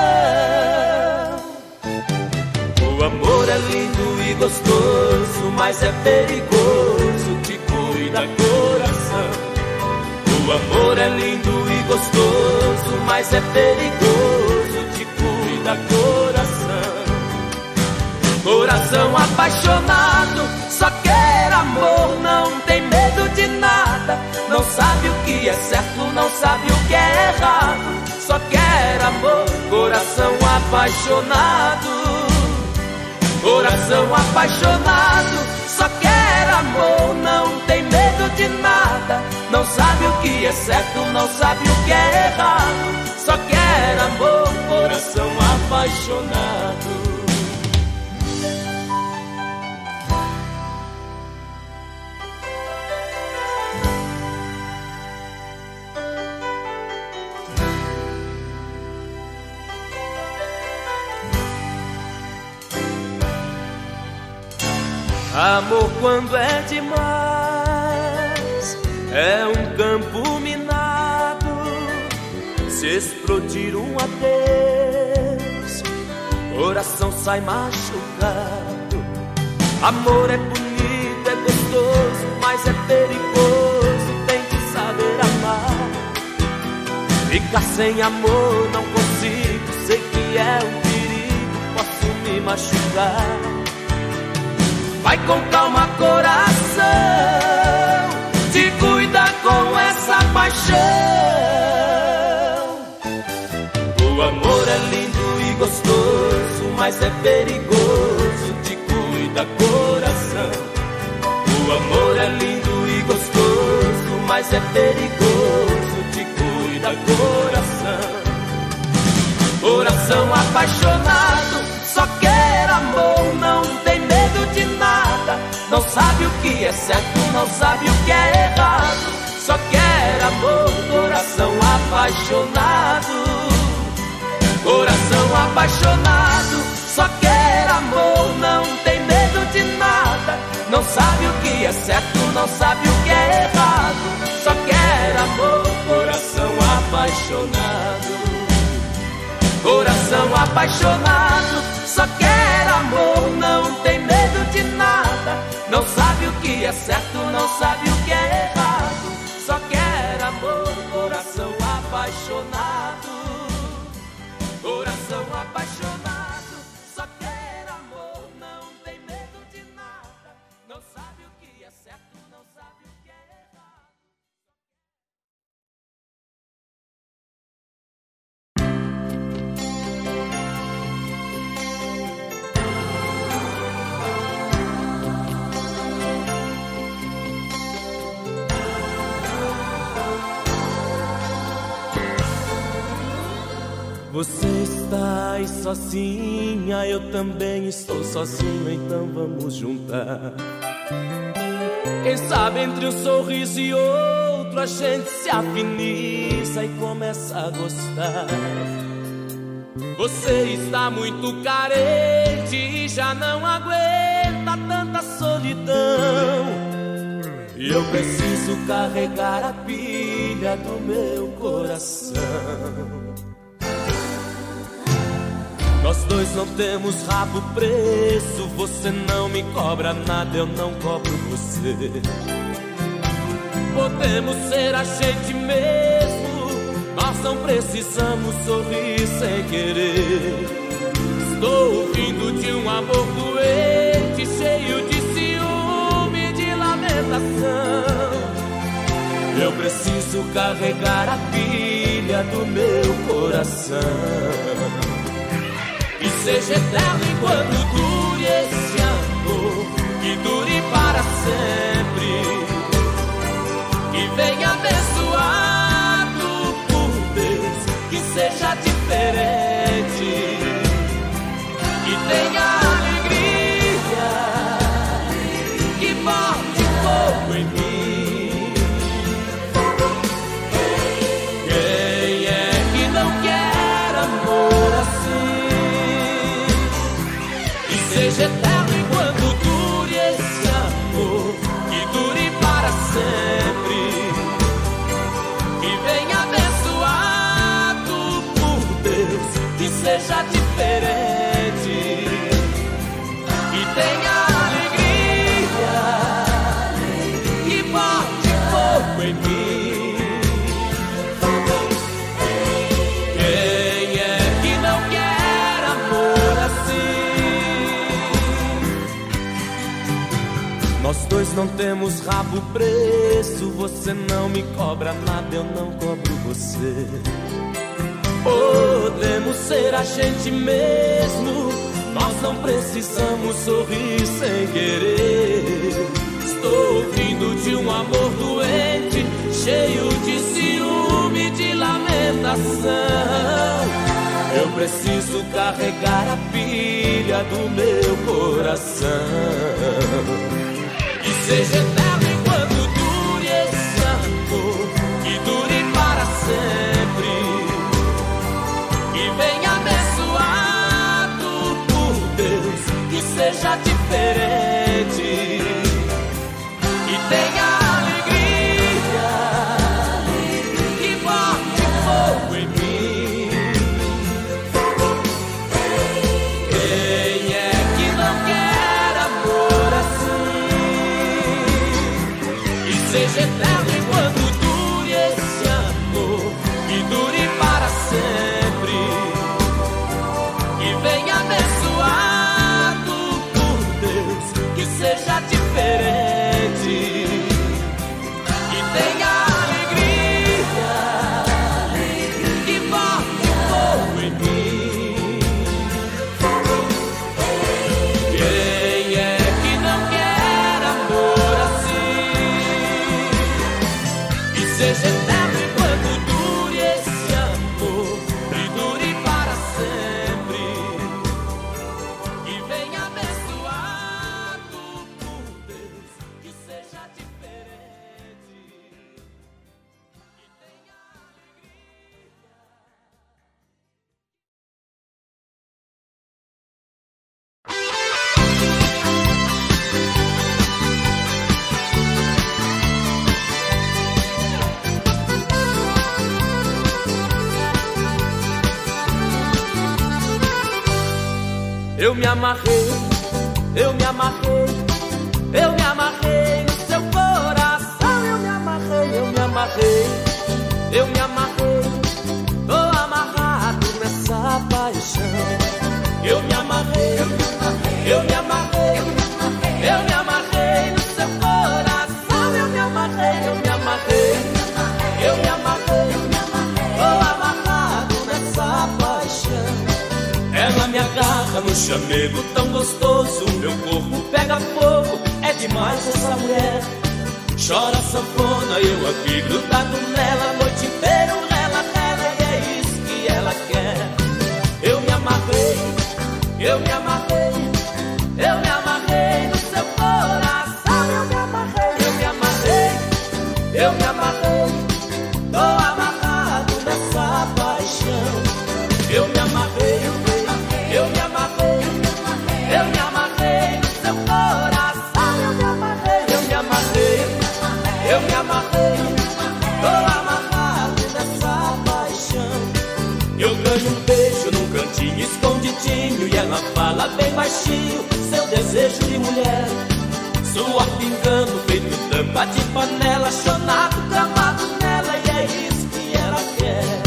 O amor é lindo e gostoso, mas é perigoso. Te cuida, coração. O amor é lindo e gostoso, mas é perigoso. Te cuida, coração. Coração apaixonado só quer amor, não tem medo de nada. Não sabe o que é certo, não sabe o que é errado. Só quer amor, coração apaixonado. Coração apaixonado só quer amor, não tem medo de nada. Não sabe o que é certo, não sabe o que é errado. Só quer amor, coração apaixonado. Amor, quando é demais, é um campo minado. Se explodir um adeus, coração sai machucado. Amor é bonito, é gostoso, mas é perigoso. Tem que saber amar. Ficar sem amor não consigo. Sei que é um perigo, posso me machucar. Vai com calma, coração, te cuida com essa paixão. O amor é lindo e gostoso, mas é perigoso. Te cuida, coração. O amor é lindo e gostoso, mas é perigoso. Te cuida, coração. Coração apaixonado só quer amor, não tem medo de nada. Não sabe o que é certo, não sabe o que é errado. Só quer amor, coração apaixonado. apaixonado. Coração apaixonado, só quer amor, não tem medo de nada. Não sabe o que é certo, não sabe o que é errado. Só quer amor, coração apaixonado. Coração apaixonado, só quer amor, não tem medo de nada. Não sabe o que é certo, não sabe o que é errado. Só quer amor, coração apaixonado. Coração apaixonado, só quer amor, não tem medo de nada. Não sabe o que é certo, não sabe o que é errado. Você está aí sozinha, eu também estou sozinho, então vamos juntar. Quem sabe entre um sorriso e outro a gente se afiniza e começa a gostar. Você está muito carente e já não aguenta tanta solidão. E eu preciso carregar a pilha do meu coração. Nós dois não temos rabo preso, você não me cobra nada, eu não cobro você. Podemos ser a gente mesmo, nós não precisamos sorrir sem querer. Estou ouvindo de um amor doente, cheio de ciúme e de lamentação. Eu preciso carregar a pilha do meu coração. Que seja eterno enquanto dure esse amor, que dure para sempre, que venha abençoado por Deus, que seja diferente, que tenha alegria, que bote fogo em mim. Quem é que não quer amor assim? Seja eterno enquanto dure esse amor, que dure para sempre, que venha abençoado por Deus, que seja diferente, que tenha alegria, que bote fogo em mim. Quem é que não quer amor assim? Nós dois não temos rabo preso, você não me cobra nada, eu não cobro você. Podemos ser a gente mesmo, nós não precisamos sorrir sem querer. Estou ouvindo de um amor doente, cheio de ciúme e de lamentação. Eu preciso carregar a pilha do meu coração. Que seja eterno enquanto dure esse amor, que dure para sempre, que venha abençoado por Deus, que seja diferente, que tenha alegria, que bote fogo em mim. Quem é que não quer amor assim? Seja eterno enquanto dure esse amor, que dure para sempre, que venha abençoado por Deus, que seja diferente, que tenha alegria, que bote fogo em mim. Quem é que não quer amor assim? Seja eterno enquanto dure esse amor, que dure para sempre, que venha abençoado por Deus, que seja diferente, que tenha alegria. Eu me amarrei, eu me amarrei, eu me amarrei no seu coração. Eu me amarrei, eu me amarrei, eu me amarrei, tô amarrado nessa paixão. Eu me amarrei, eu me amarrei, eu me amarrei, eu me amarrei no seu coração. Eu me amarrei, eu me amarrei, eu me amarrei, tô amarrado nessa paixão. Ela me agarra no chamego tão gostoso, meu corpo pega fogo, é demais essa mulher. Chora sanfona, eu aqui grudado nela, a noite inteira ela, e é isso que ela quer. Eu me amarrei, eu me amarrei, eu me amarrei no seu coração. Eu me amarrei, eu me amarrei, eu me amarrei, tô amarrado nessa paixão. Eu me amarrei, eu me amarrei, eu me amarrei no seu coração. Eu me amarrei, eu me amarrei, eu me amarrei, tô amarrado nessa paixão. Eu ganho um beijo num cantinho escondidinho e ela fala bem baixinho seu desejo de mulher. Suor pingando, feito tampa de panela, chonado, gramado nela, e é isso que ela quer.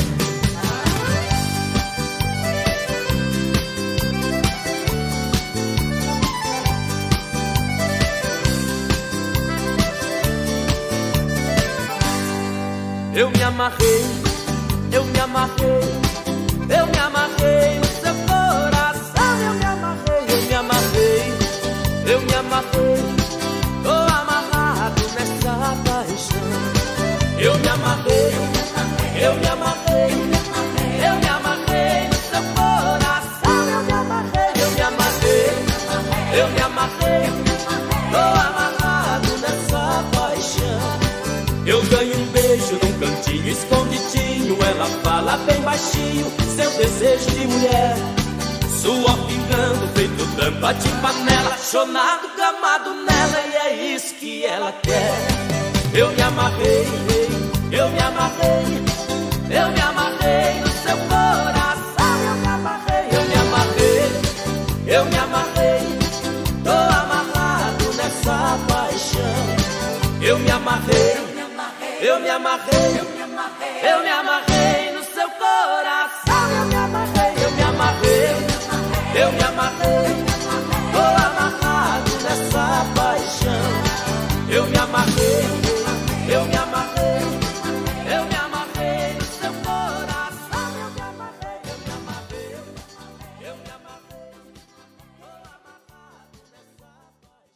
Eu me amarrei, eu me amarrei, eu me amarrei no seu coração. Eu me amarrei, eu me amarrei, eu me amarrei, tô amarrado nessa paixão. Eu me amarrei, eu me amarrei, eu me amarrei no seu coração. Eu me amarrei, eu me amarrei, eu me amarrei, tô amarrado nessa paixão. Eu ganho um beijo num cantinho escondidinho, ela fala bem baixinho seu desejo de mulher. Suor pingando, feito tampa de panela, chonado, gamado nela, e é isso que ela quer. Eu me amarrei, eu me amarrei, eu me amarrei no seu coração. Eu me amarrei, eu me amarrei, eu me amarrei, tô amarrado nessa paixão. Eu me amarrei, eu me amarrei, eu me amarrei no seu coração. Eu me amarrei, eu me amarrei, eu me amarrei, tô amarrado nessa paixão. Eu me amarrei, eu me amarrei, eu me amarrei no seu coração. Eu me amarrei, eu me amarrei, eu me amarrei, tô amarrado nessa paixão.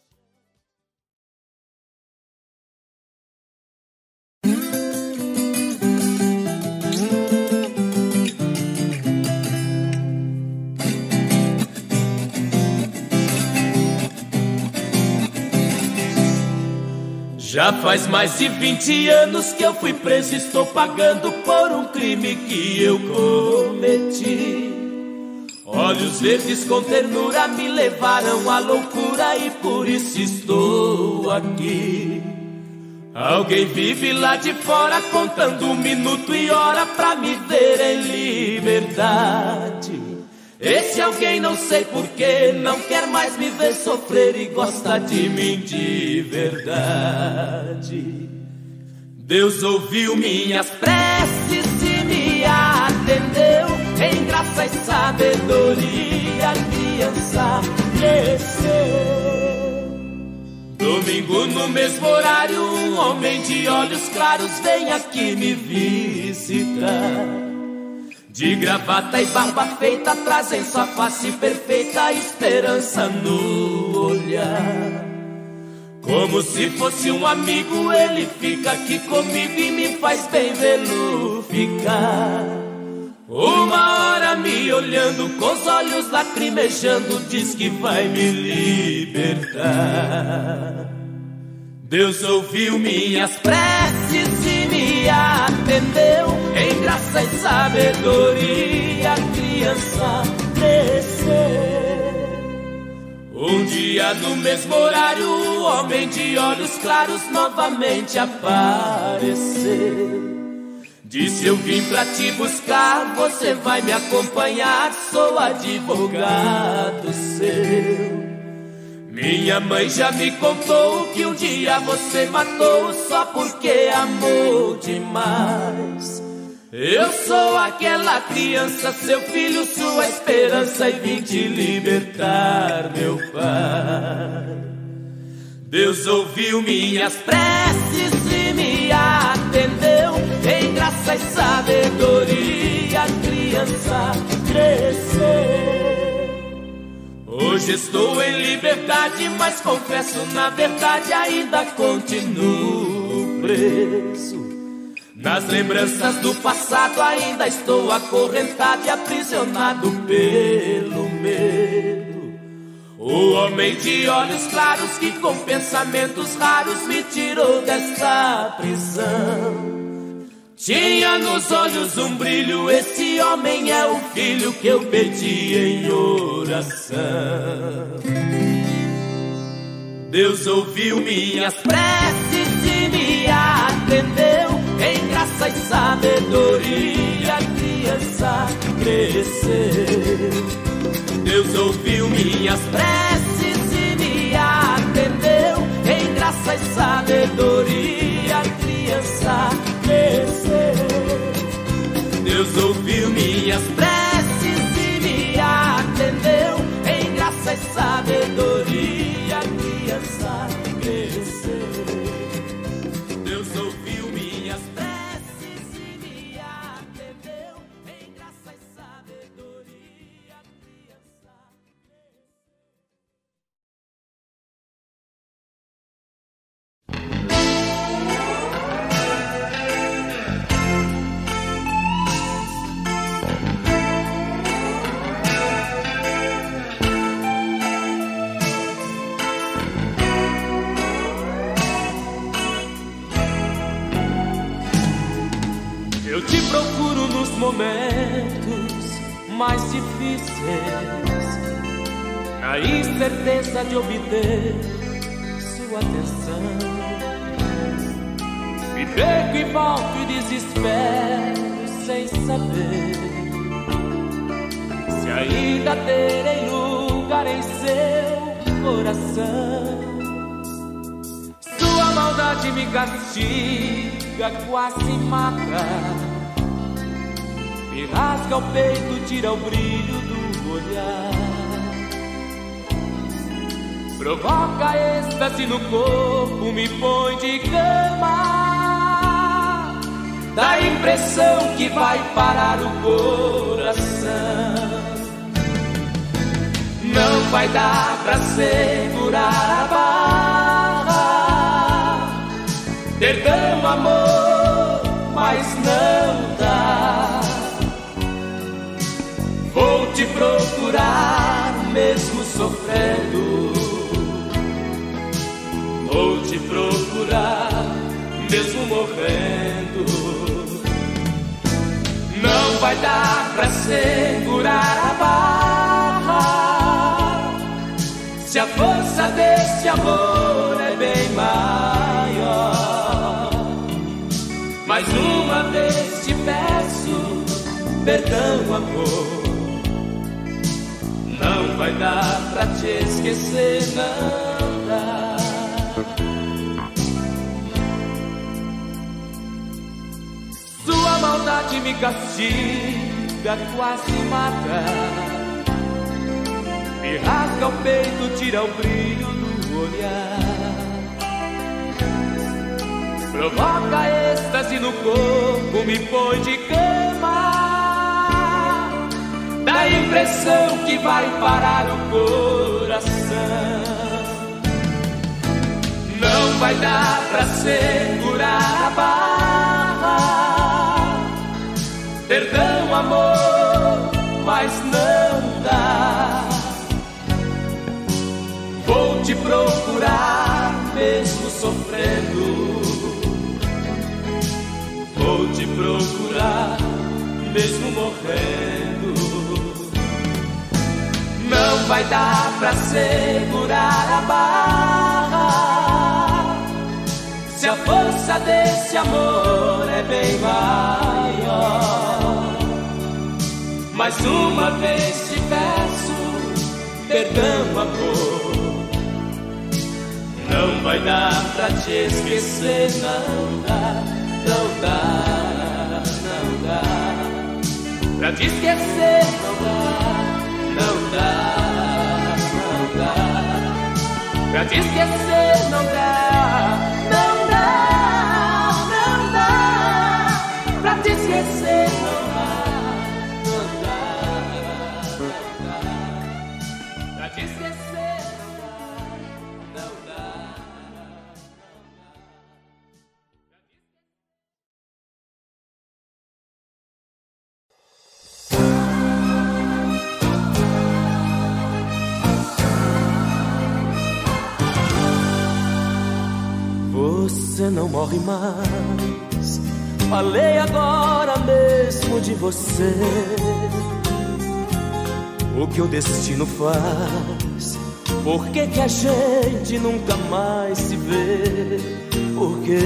Já faz mais de 20 anos que eu fui preso, estou pagando por um crime que eu cometi. Olhos verdes com ternura me levaram à loucura e por isso estou aqui. Alguém vive lá de fora contando minuto e hora pra me ver em liberdade. Esse alguém não sei porquê não quer mais me ver sofrer e gosta de mim de verdade. Deus ouviu minhas preces e me atendeu. Em graça e sabedoria a criança cresceu. Domingo no mesmo horário um homem de olhos claros vem aqui me visitar. De gravata e barba feita, trazem sua face perfeita, esperança no olhar. Como se fosse um amigo, ele fica aqui comigo e me faz bem vê-lo ficar. Uma hora me olhando com os olhos lacrimejando, diz que vai me libertar. Deus ouviu minhas preces e me atendeu. Em graça e sabedoria a criança cresceu. Um dia no mesmo horário o homem de olhos claros novamente apareceu. Disse eu vim pra te buscar, você vai me acompanhar, sou advogado seu. Minha mãe já me contou que um dia você matou só porque amou demais. Eu sou aquela criança, seu filho, sua esperança, e vim te libertar, meu pai. Deus ouviu minhas preces e me atendeu. Em graça e sabedoria a criança cresceu. Hoje estou em liberdade, mas confesso, na verdade ainda continuo preso. Nas lembranças do passado ainda estou acorrentado e aprisionado pelo medo. O homem de olhos claros que com pensamentos raros me tirou dessa prisão. Tinha nos olhos um brilho, esse homem é o filho que eu pedi em oração. Deus ouviu minhas preces e me atendeu. Em graça e sabedoria a criança cresceu. Deus ouviu minhas preces e me atendeu. Em graça e sabedoria a criança cresceu. Deus ouviu minhas preces e me atendeu. Em graça e sabedoria a criança cresceu. Deus ouviu minhas preces e me atendeu. Em graça e sabedoria a criança Eu te procuro nos momentos mais difíceis, na incerteza de obter sua atenção. Me perco e volto e desespero sem saber se ainda terei lugar em seu coração. Sua maldade me castiga, quase mata. Me rasga o peito, tira o brilho do olhar. Provoca êxtase no corpo, me põe de cama. Dá a impressão que vai parar o coração. Não vai dar pra segurar a barra. Ter tanto amor, mas não dá. Vou te procurar mesmo sofrendo. Vou te procurar mesmo morrendo. Não vai dar pra segurar a barra. Se a força desse amor é bem maior. Mais uma vez te peço perdão, amor. Não vai dar pra te esquecer, não dá. Sua maldade me castiga, quase mata. Me rasga o peito, tira o brilho do olhar. Provoca êxtase no corpo, me põe de cama. Dá a impressão que vai parar o coração. Não vai dar pra segurar a barra. Perdão, amor, mas não dá. Vou te procurar mesmo sofrendo. Vou te procurar mesmo morrendo. Não vai dar pra segurar a barra. Se a força desse amor é bem maior. Mais uma vez te peço perdão, amor. Não vai dar pra te esquecer, não dá, não dá, não dá. Pra te esquecer, não dá, não dá, não dá. Pra te esquecer, não dá, não dá, não dá. Pra te esquecer, não dá, não dá, não dá. Pra te esquecer, não dá, não dá. Você não morre mais. Falei agora mesmo de você. O que o destino faz? Por que que a gente nunca mais se vê? Por que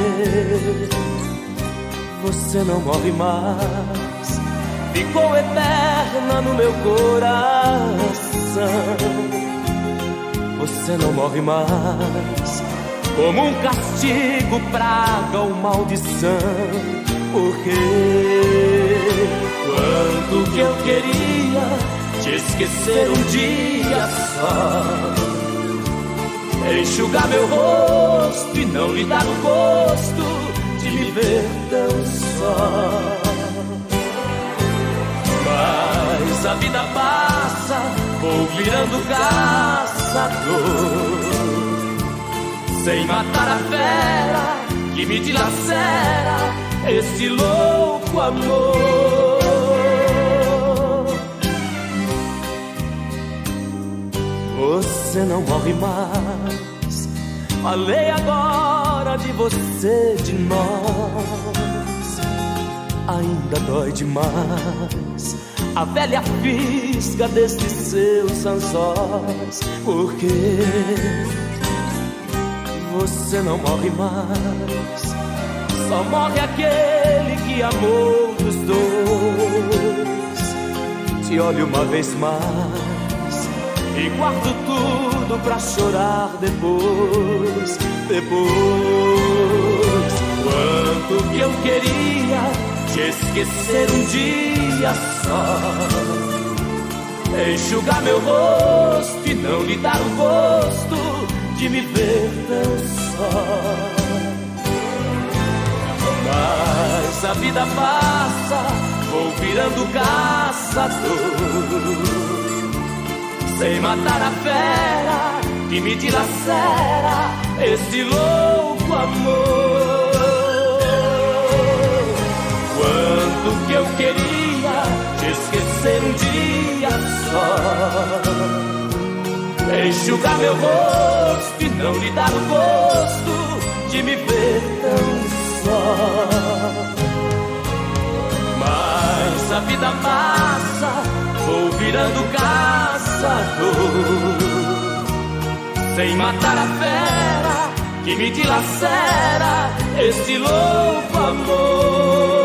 você não morre mais? Ficou eterna no meu coração. Você não morre mais. Como um castigo, praga ou maldição. Porque quanto que eu queria te esquecer um dia só, enxugar meu rosto e não lhe dar o gosto de me ver tão só. Mas a vida passa, vou virando caçador, sem matar a fera que me dilacera esse louco amor. Você não morre mais. Falei agora de você, de nós. Ainda dói demais a velha fisga destes seus anzóis. Porque você não morre mais. Só morre aquele que amou dos dois. Te olho uma vez mais e guardo tudo pra chorar depois. Depois, quanto que eu queria te esquecer um dia só, enxugar meu rosto e não lhe dar o gosto de me ver tão só. Mas a vida passa, vou virando caçador, sem matar a fera que me dilacera esse louco amor. Quanto que eu queria te esquecer um dia só, enxugar meu rosto e não lhe dar o gosto de me ver tão só. Mas a vida passa, vou virando caçador, sem matar a fera que me dilacera esse louco amor.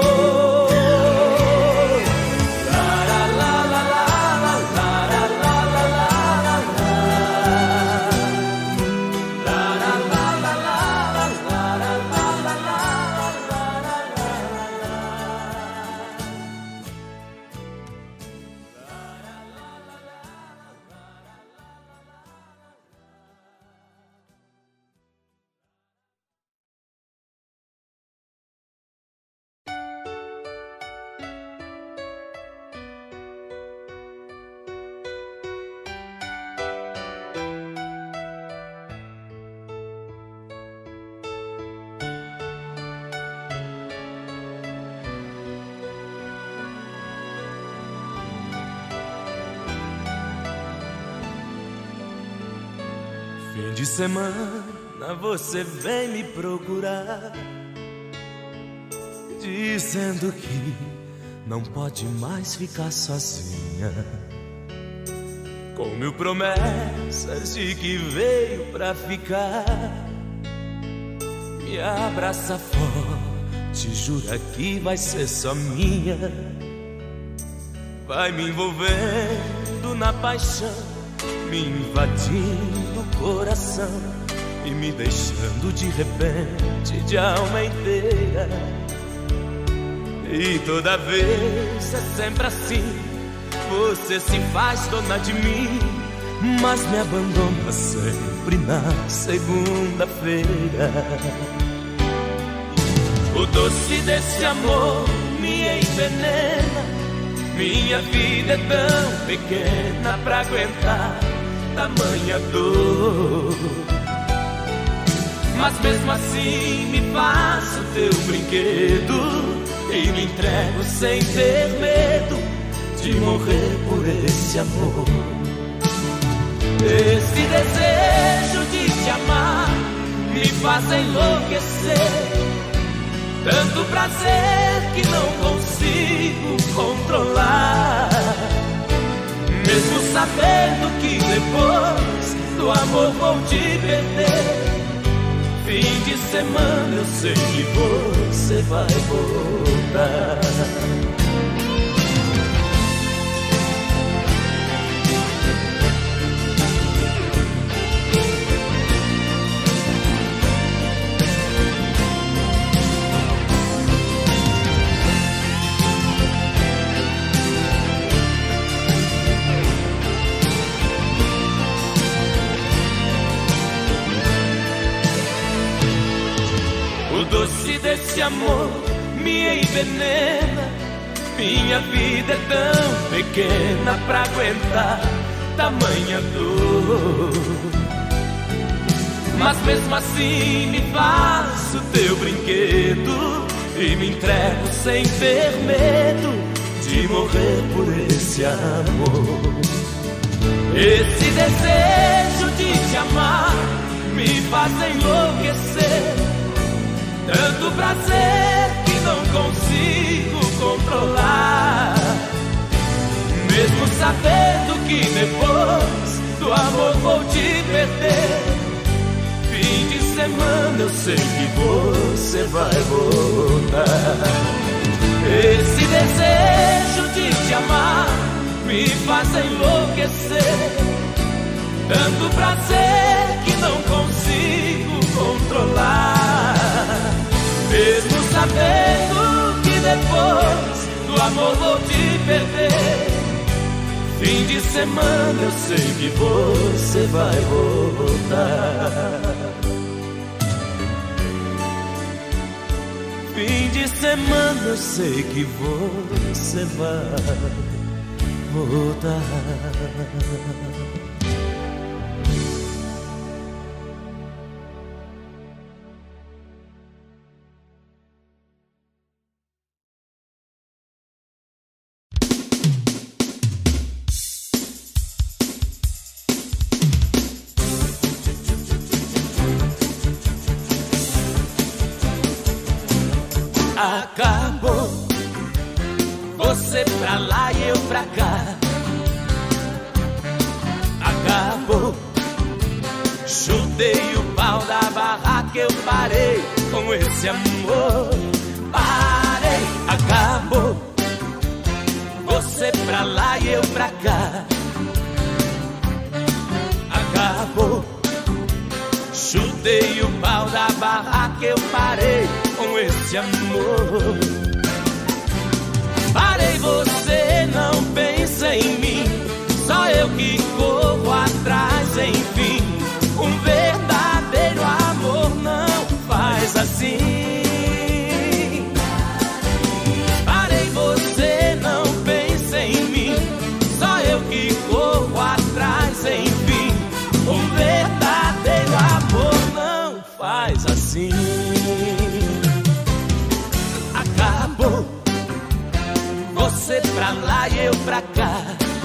Fim de semana você vem me procurar, dizendo que não pode mais ficar sozinha, com mil promessas de que veio pra ficar. Me abraça forte, jura que vai ser só minha. vai me envolvendo na paixão, me invadindo o coração e me deixando de repente de alma inteira. E toda vez é sempre assim, você se faz dona de mim, mas me abandona sempre na segunda-feira. O doce desse amor me envenena, minha vida é tão pequena pra aguentar tamanha dor. Mas mesmo assim me faço teu brinquedo e me entrego sem ter medo de morrer por esse amor. Esse desejo de te amar me faz enlouquecer, tanto prazer que não consigo controlar. Mesmo sabendo que depois do amor vou te perder, fim de semana eu sei que você vai voltar. O doce desse amor me envenena, minha vida é tão pequena pra aguentar tamanha dor. Mas mesmo assim me faço teu brinquedo e me entrego sem ter medo de morrer por esse amor. Esse desejo de te amar me faz enlouquecer, tanto prazer que não consigo controlar. Mesmo sabendo que depois do amor vou te perder, fim de semana eu sei que você vai voltar. Esse desejo de te amar me faz enlouquecer, tanto prazer que não consigo controlar. Mesmo sabendo que depois do amor vou te perder, fim de semana eu sei que você vai voltar. Fim de semana eu sei que você vai voltar. Acabou, você pra lá e eu pra cá. Acabou, chutei o pau da barraca, eu parei com esse amor. Parei, acabou, você pra lá e eu pra cá. Acabou, chutei o pau da barraca, eu parei com esse amor. Parei, você não pensa em mim, só eu que corro atrás, enfim. Um verdadeiro amor não faz assim. Parei, você não pensa em mim, só eu que corro atrás, enfim. Um verdadeiro amor não faz assim. Acabou, você pra lá e eu pra cá.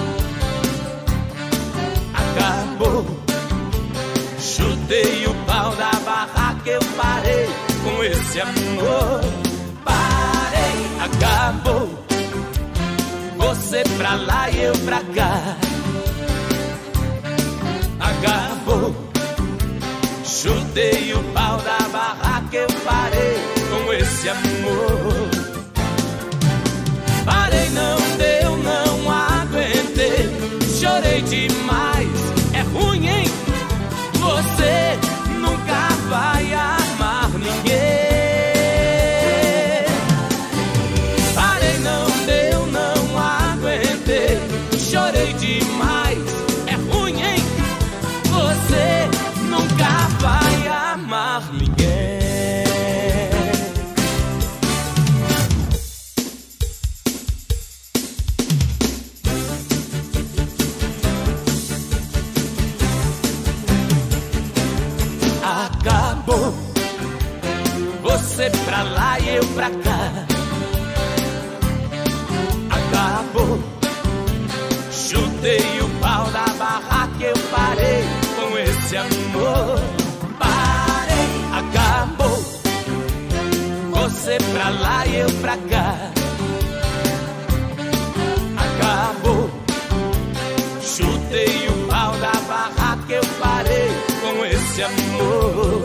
Acabou, chutei o pau da barraca, eu parei com esse amor. Parei, acabou, você pra lá e eu pra cá. Acabou, chutei o pau da barraca, eu parei com esse amor. Parei, não deu, não há pra cá. Acabou. Chutei o pau da barraca, eu parei com esse amor. Parei, acabou. Você pra lá e eu pra cá. Acabou. Chutei o pau da barraca, eu parei com esse amor.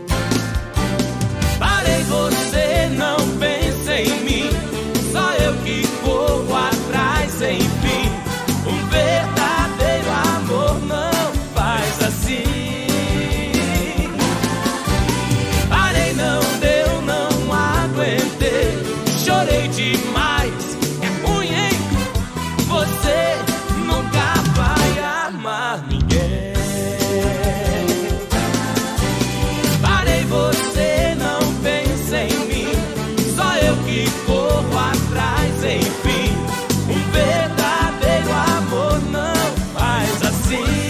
Parei, você não pensa em mim, só eu que corro atrás, enfim. Um verdadeiro amor não faz assim. Parei, não deu, não aguentei, chorei demais, é ruim, hein? Você nunca vai amar ninguém. Parei, você não pensa em mim, só eu que corro atrás, enfim. Um verdadeiro amor não faz assim.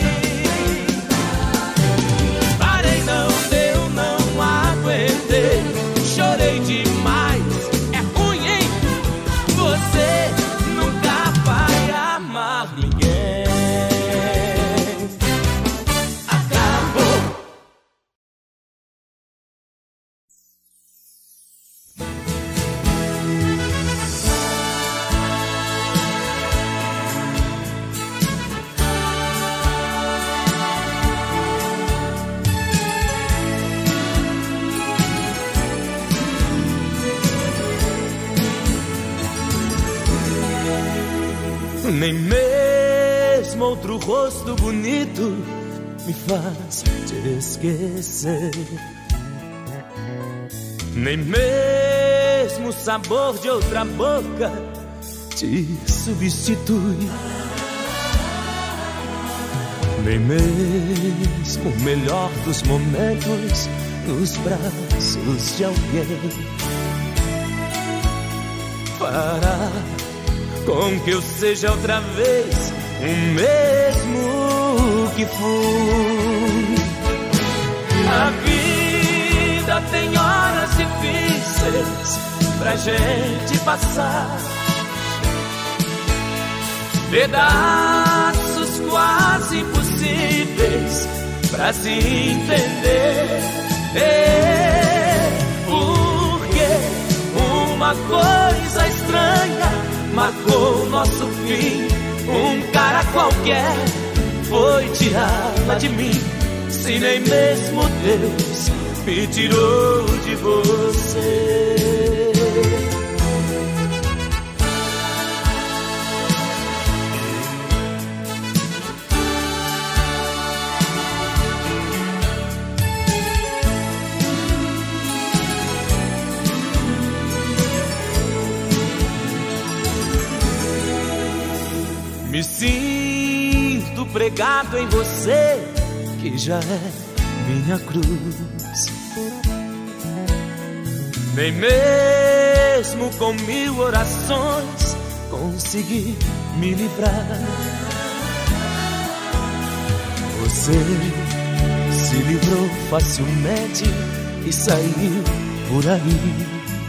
Parei, não deu, não aguentei, chorei demais, é ruim, hein? Você nunca vai amar ninguém. Acabou. Nem mesmo outro rosto bonito me faz te esquecer. Nem mesmo o sabor de outra boca te substitui. Nem mesmo o melhor dos momentos nos braços de alguém fará com que eu seja outra vez o mesmo que fui. A vida tem horas difíceis pra gente passar, pedaços quase impossíveis pra se entender. Porque uma coisa estranha marcou o nosso fim. Um cara qualquer foi tirá-la de mim. Se nem mesmo Deus me tirou de você. Me sinto pregado em você, que já é minha cruz. Nem mesmo com 1000 orações consegui me livrar. Você se livrou facilmente e saiu por aí.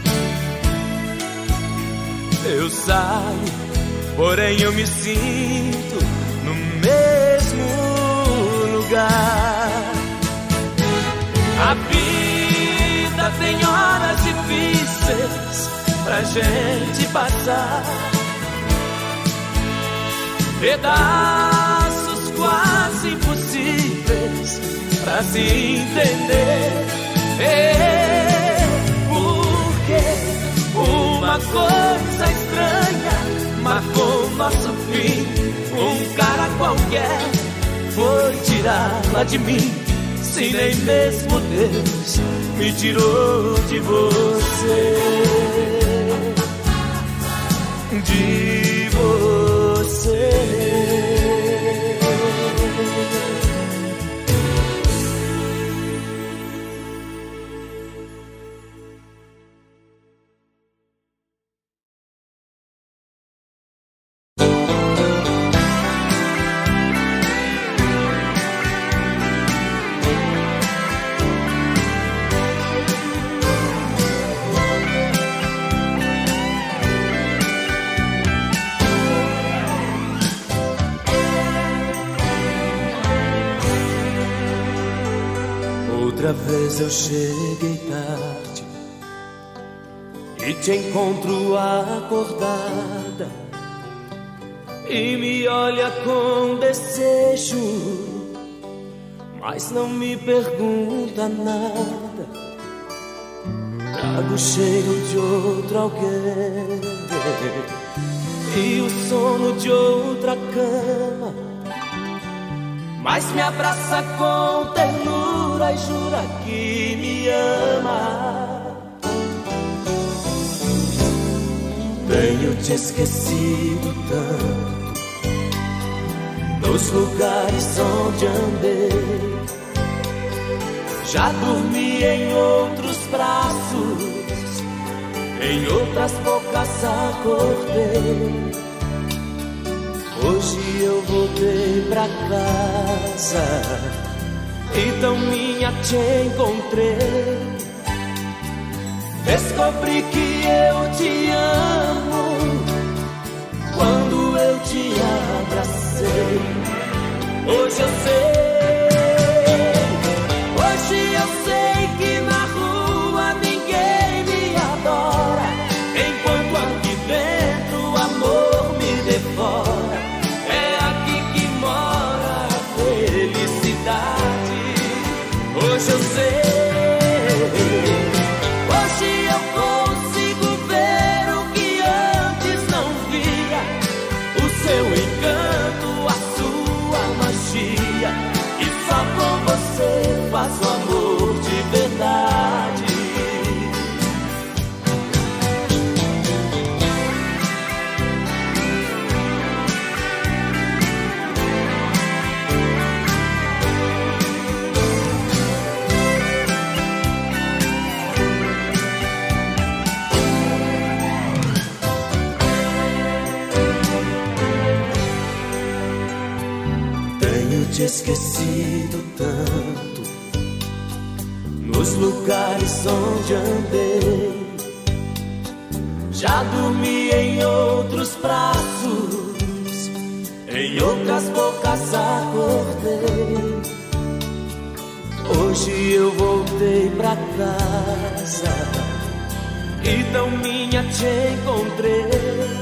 Eu saio, porém eu me sinto no mesmo lugar. A vida tem horas difíceis pra gente passar, pedaços quase impossíveis pra se entender. Porque uma coisa estranha marcou nosso fim. Um cara qualquer foi tirá-la de mim. Se nem mesmo Deus me tirou de você. De você. Outra vez eu cheguei tarde e te encontro acordada e me olha com desejo, mas não me pergunta nada. Trago o cheiro de outro alguém e o sono de outra cama, mas me abraça com ternura e jura que me ama. Tenho te esquecido tanto nos lugares onde andei, já dormi em outros braços, em outras bocas acordei. Hoje eu voltei pra casa e tão minha te encontrei. Descobri que eu te amo quando eu te abracei. Hoje eu sei que na rua ninguém me adora, enquanto aqui dentro o amor me devora. É aqui que mora a felicidade. Hoje eu sei, hoje eu consigo ver o que antes não via, o seu encanto, a sua magia, e só com você faço amor de verdade. Tenho te esquecido tanto nos lugares onde andei, já dormi em outros braços, em outras bocas acordei. Hoje eu voltei pra casa e tão minha te encontrei.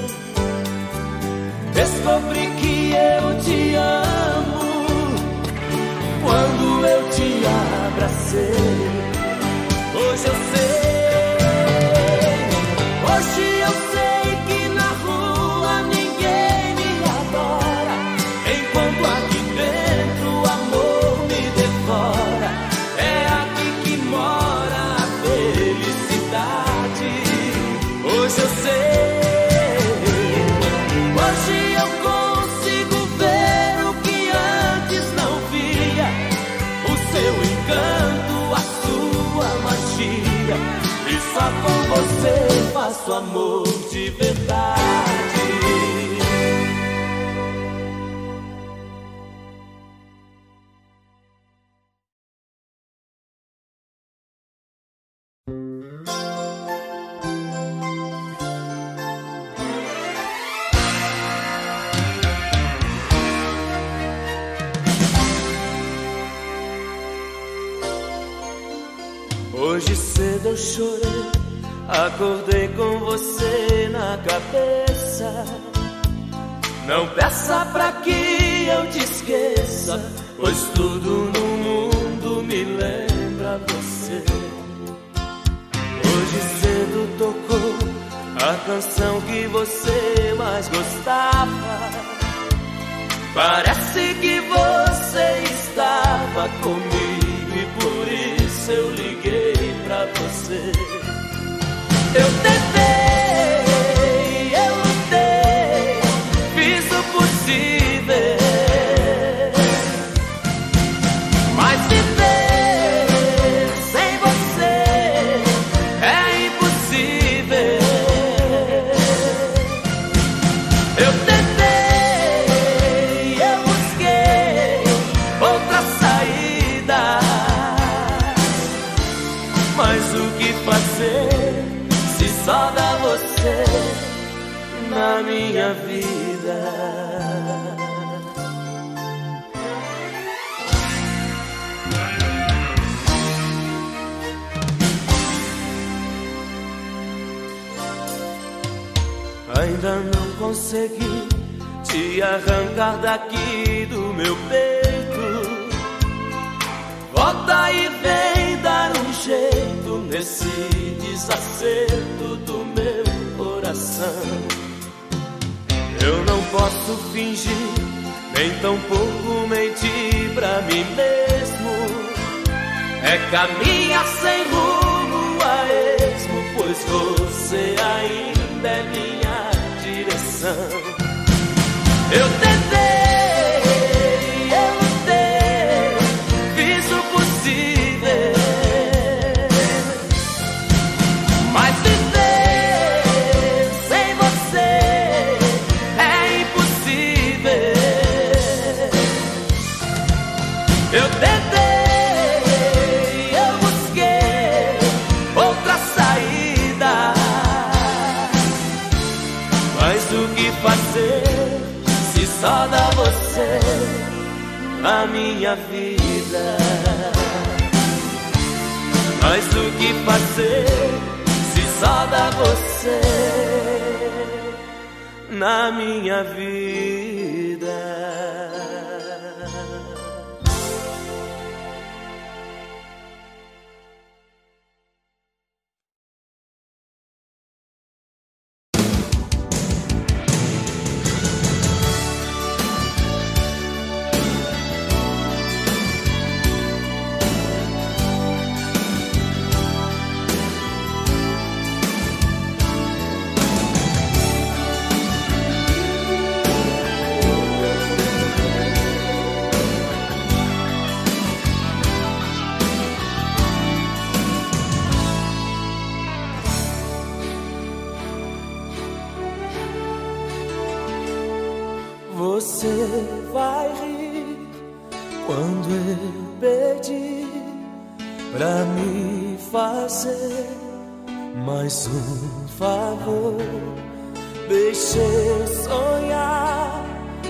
Descobri que eu te amo quando eu te abracei. Hoje eu sei que na rua ninguém me adora, enquanto aqui dentro o amor me devora. É aqui que mora a felicidade. Hoje eu consigo ver o que antes não via, o seu encanto, a sua magia, e só com você faço amor de verdade. Hoje cedo eu chorei, acordei com você na cabeça. Não peça pra que eu te esqueça, pois tudo no mundo me lembra você. Hoje cedo tocou a canção que você mais gostava. Parece que você estava comigo e por isso eu liguei pra você. Eu tentei, eu lutei, fiz o possível, mas viver sem você é impossível. Eu tentei, eu busquei outra saída, mas o que fazer se só dá você na minha vida? Ainda não consegui te arrancar daqui do meu peito. Volta e vem dar um jeito nesse desacerto do meu coração. Eu não posso fingir, nem tampouco mentir pra mim mesmo. É caminhar sem rumo a esmo, pois você ainda é minha direção. Eu tentei, eu lutei, fiz o possível, mas viver sem você é impossível. Eu tentei, eu busquei outra saída, mas o que fazer? Só dá você na minha vida. Mas o que fazer se só dá você na minha vida? Você vai rir quando eu pedi pra me fazer mais um favor. Deixe eu sonhar,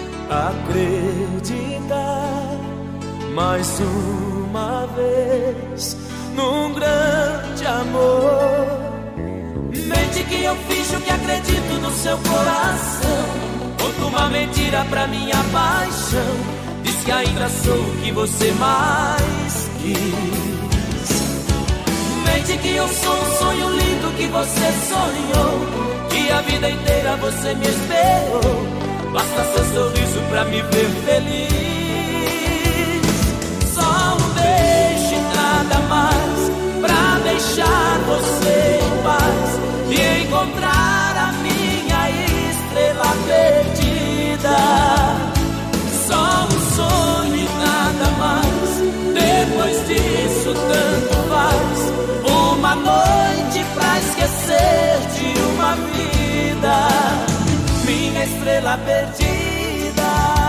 acreditar mais uma vez num grande amor. Mente que eu finjo que acredito no seu coração. Conta uma mentira pra minha paixão. Diz que ainda sou o que você mais quis. Mente que eu sou um sonho lindo que você sonhou, que a vida inteira você me esperou. Basta seu sorriso pra me ver feliz. Só um beijo e nada mais pra deixar você em paz e encontrar a minha estrela perdida. Só um sonho e nada mais. Depois disso tanto faz. Uma noite pra esquecer de uma vida, minha estrela perdida.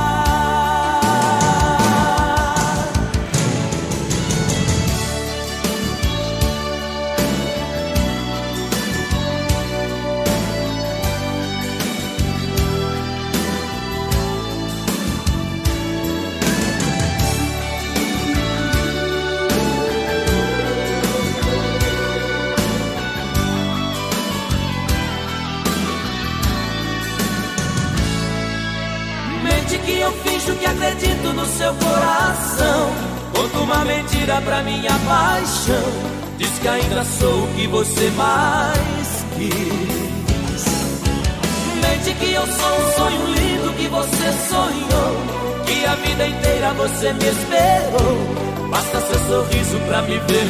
Que eu finjo que acredito no seu coração. Conto uma mentira pra minha paixão. Diz que ainda sou o que você mais quis. Mente que eu sou um sonho lindo que você sonhou, que a vida inteira você me esperou. Basta seu sorriso pra me ver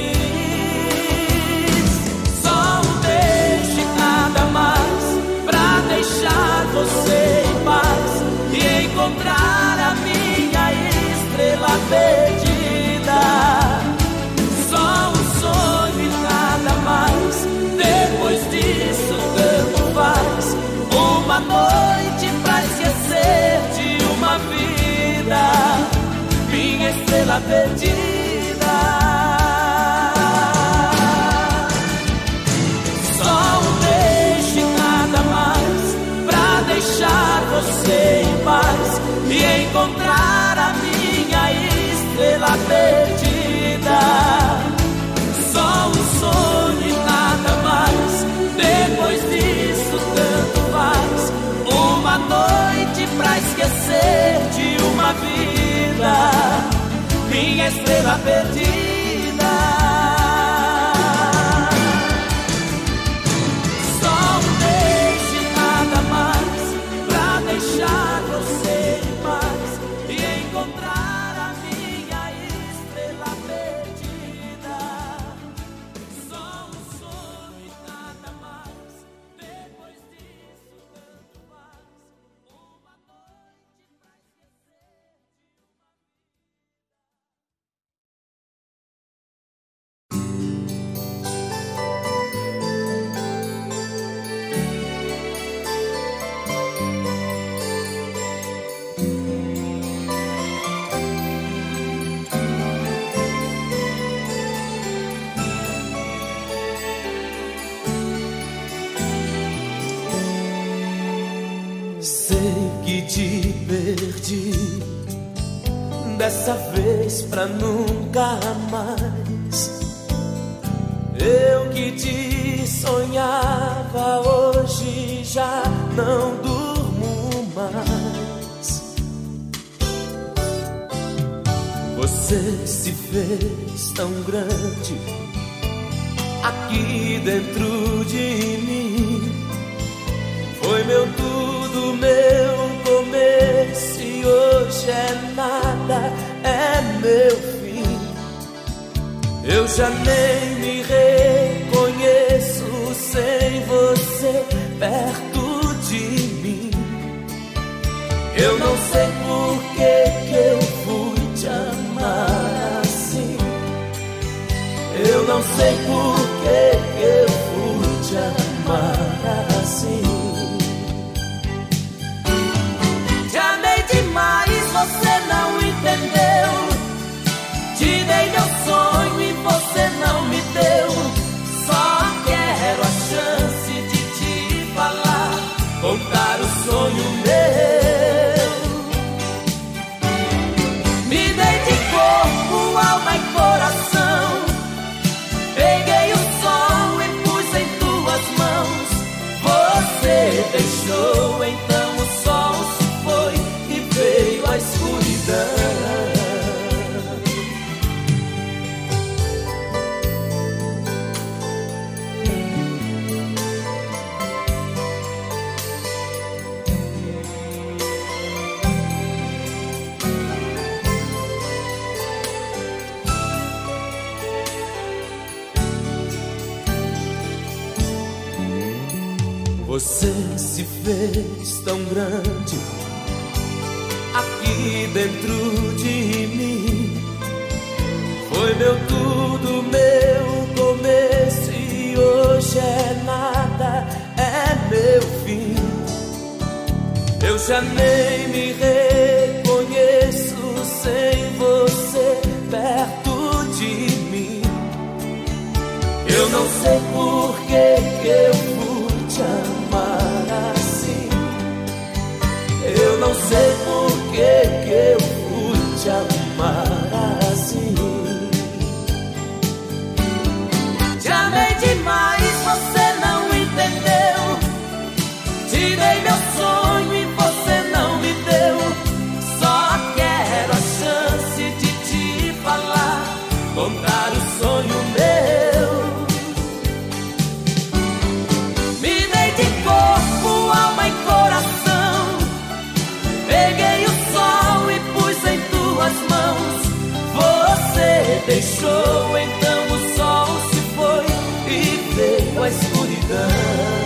feliz. Só um beijo e nada mais pra deixar você em paz e encontrar a minha estrela perdida. Só um sonho e nada mais. Depois disso tanto faz. Uma noite pra esquecer de uma vida, minha estrela perdida. Só um beijo e nada mais pra deixar você em paz e encontrar a minha estrela perdida. Só um sonho e nada mais. Depois disso tanto faz. minha estrela perdida. Só um beijo e nada mais pra deixar você em paz e encontrar a minha estrela perdida. Só um sonho e nada mais. Depois disso tanto faz. Uma noite pra esquecer. Sei que te perdi, dessa vez pra nunca mais. Eu que te sonhava, hoje já não durmo mais. Você se fez tão grande aqui dentro de mim. Foi meu tudo, meu começo, e hoje é nada, é meu fim. Eu já nem me reconheço sem você perto de mim. Eu não sei por que eu fui te amar assim. Eu não sei por que eu fui te amar assim. Mas você não entendeu. Te dei meu sonho e você não me deu. Só quero a chance de te falar, contar o sonho meu. Me dei de corpo, alma e coração. Peguei o sol e pus em tuas mãos. Você deixou, então o sol se foi e veio a escuridão. Você se fez tão grande aqui dentro de mim. Foi meu tudo, meu começo, e hoje é nada, é meu fim. Eu já nem me reconheço sem você perto de mim. Eu não sei por que eu fui te amar assim. Eu não sei por que eu fui te amar assim. Te amei demais, você não entendeu. Te dei meu sonho e você não me deu. Só quero a chance de te falar, contar o sonho meu. Me dei de corpo, alma e coração. Peguei o sol e pus em tuas mãos. Você deixou, então o sol se foi e veio a escuridão.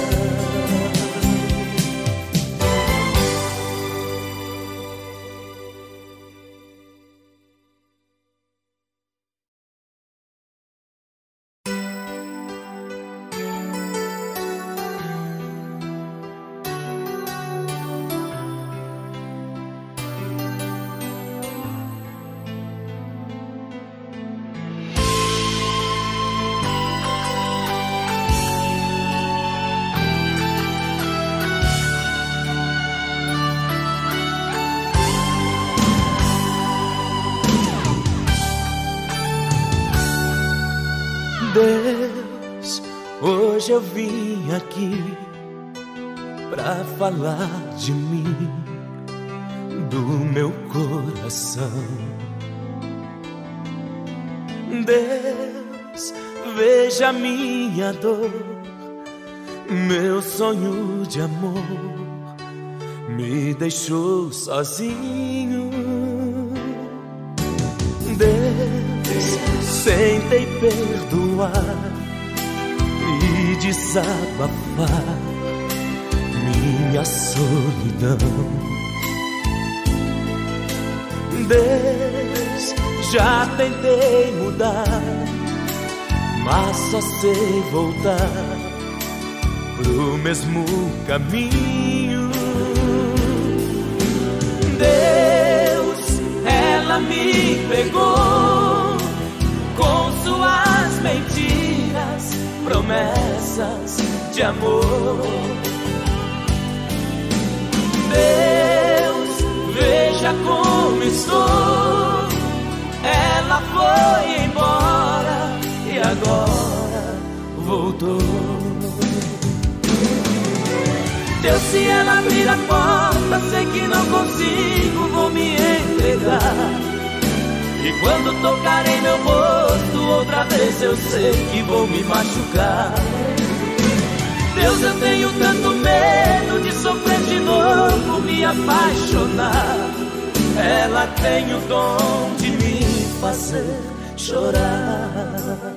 Deus, hoje eu vim aqui pra falar de mim, do meu coração. Deus, veja minha dor, meu sonho de amor me deixou sozinho. Deus, tentei perdoar e desabafar minha solidão. Deus, já tentei mudar, mas só sei voltar pro mesmo caminho. Deus, ela me pegou com suas mentiras, promessas de amor. Deus, veja como estou. Ela foi embora e agora voltou. Deus, se ela abrir a porta, sei que não consigo, vou me entregar. E quando tocar em meu rosto outra vez, eu sei que vou me machucar. Deus, eu tenho tanto medo de sofrer de novo, me apaixonar. Ela tem o dom de me fazer chorar.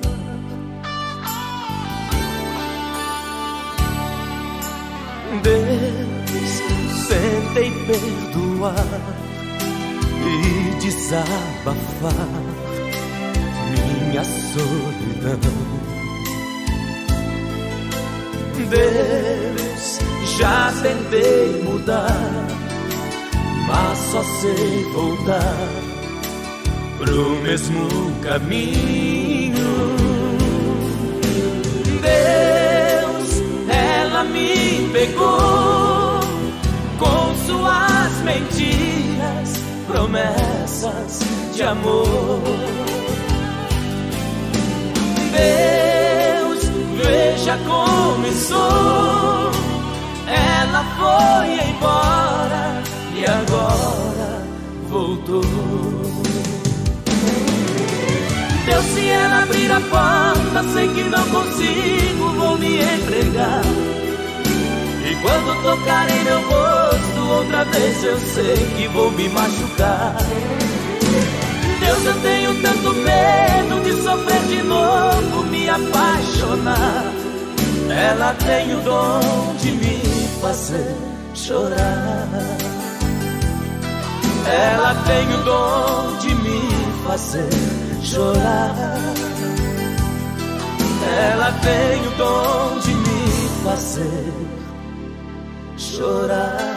Deus, tentei perdoar e desabafar minha solidão. Deus, já tentei mudar, mas só sei voltar pro mesmo caminho. Deus, ela me pegou com suas mentiras, promessas de amor. Deus, veja como estou. Ela foi embora e agora voltou. Deus, se ela abrir a porta, sei que não consigo, vou me entregar. E quando tocar em meu rosto outra vez, eu sei que vou me machucar. Deus, eu tenho tanto medo de sofrer de novo, me apaixonar. Ela tem o dom de me fazer chorar. Ela tem o dom de me fazer chorar. Ela tem o dom de me fazer chorar.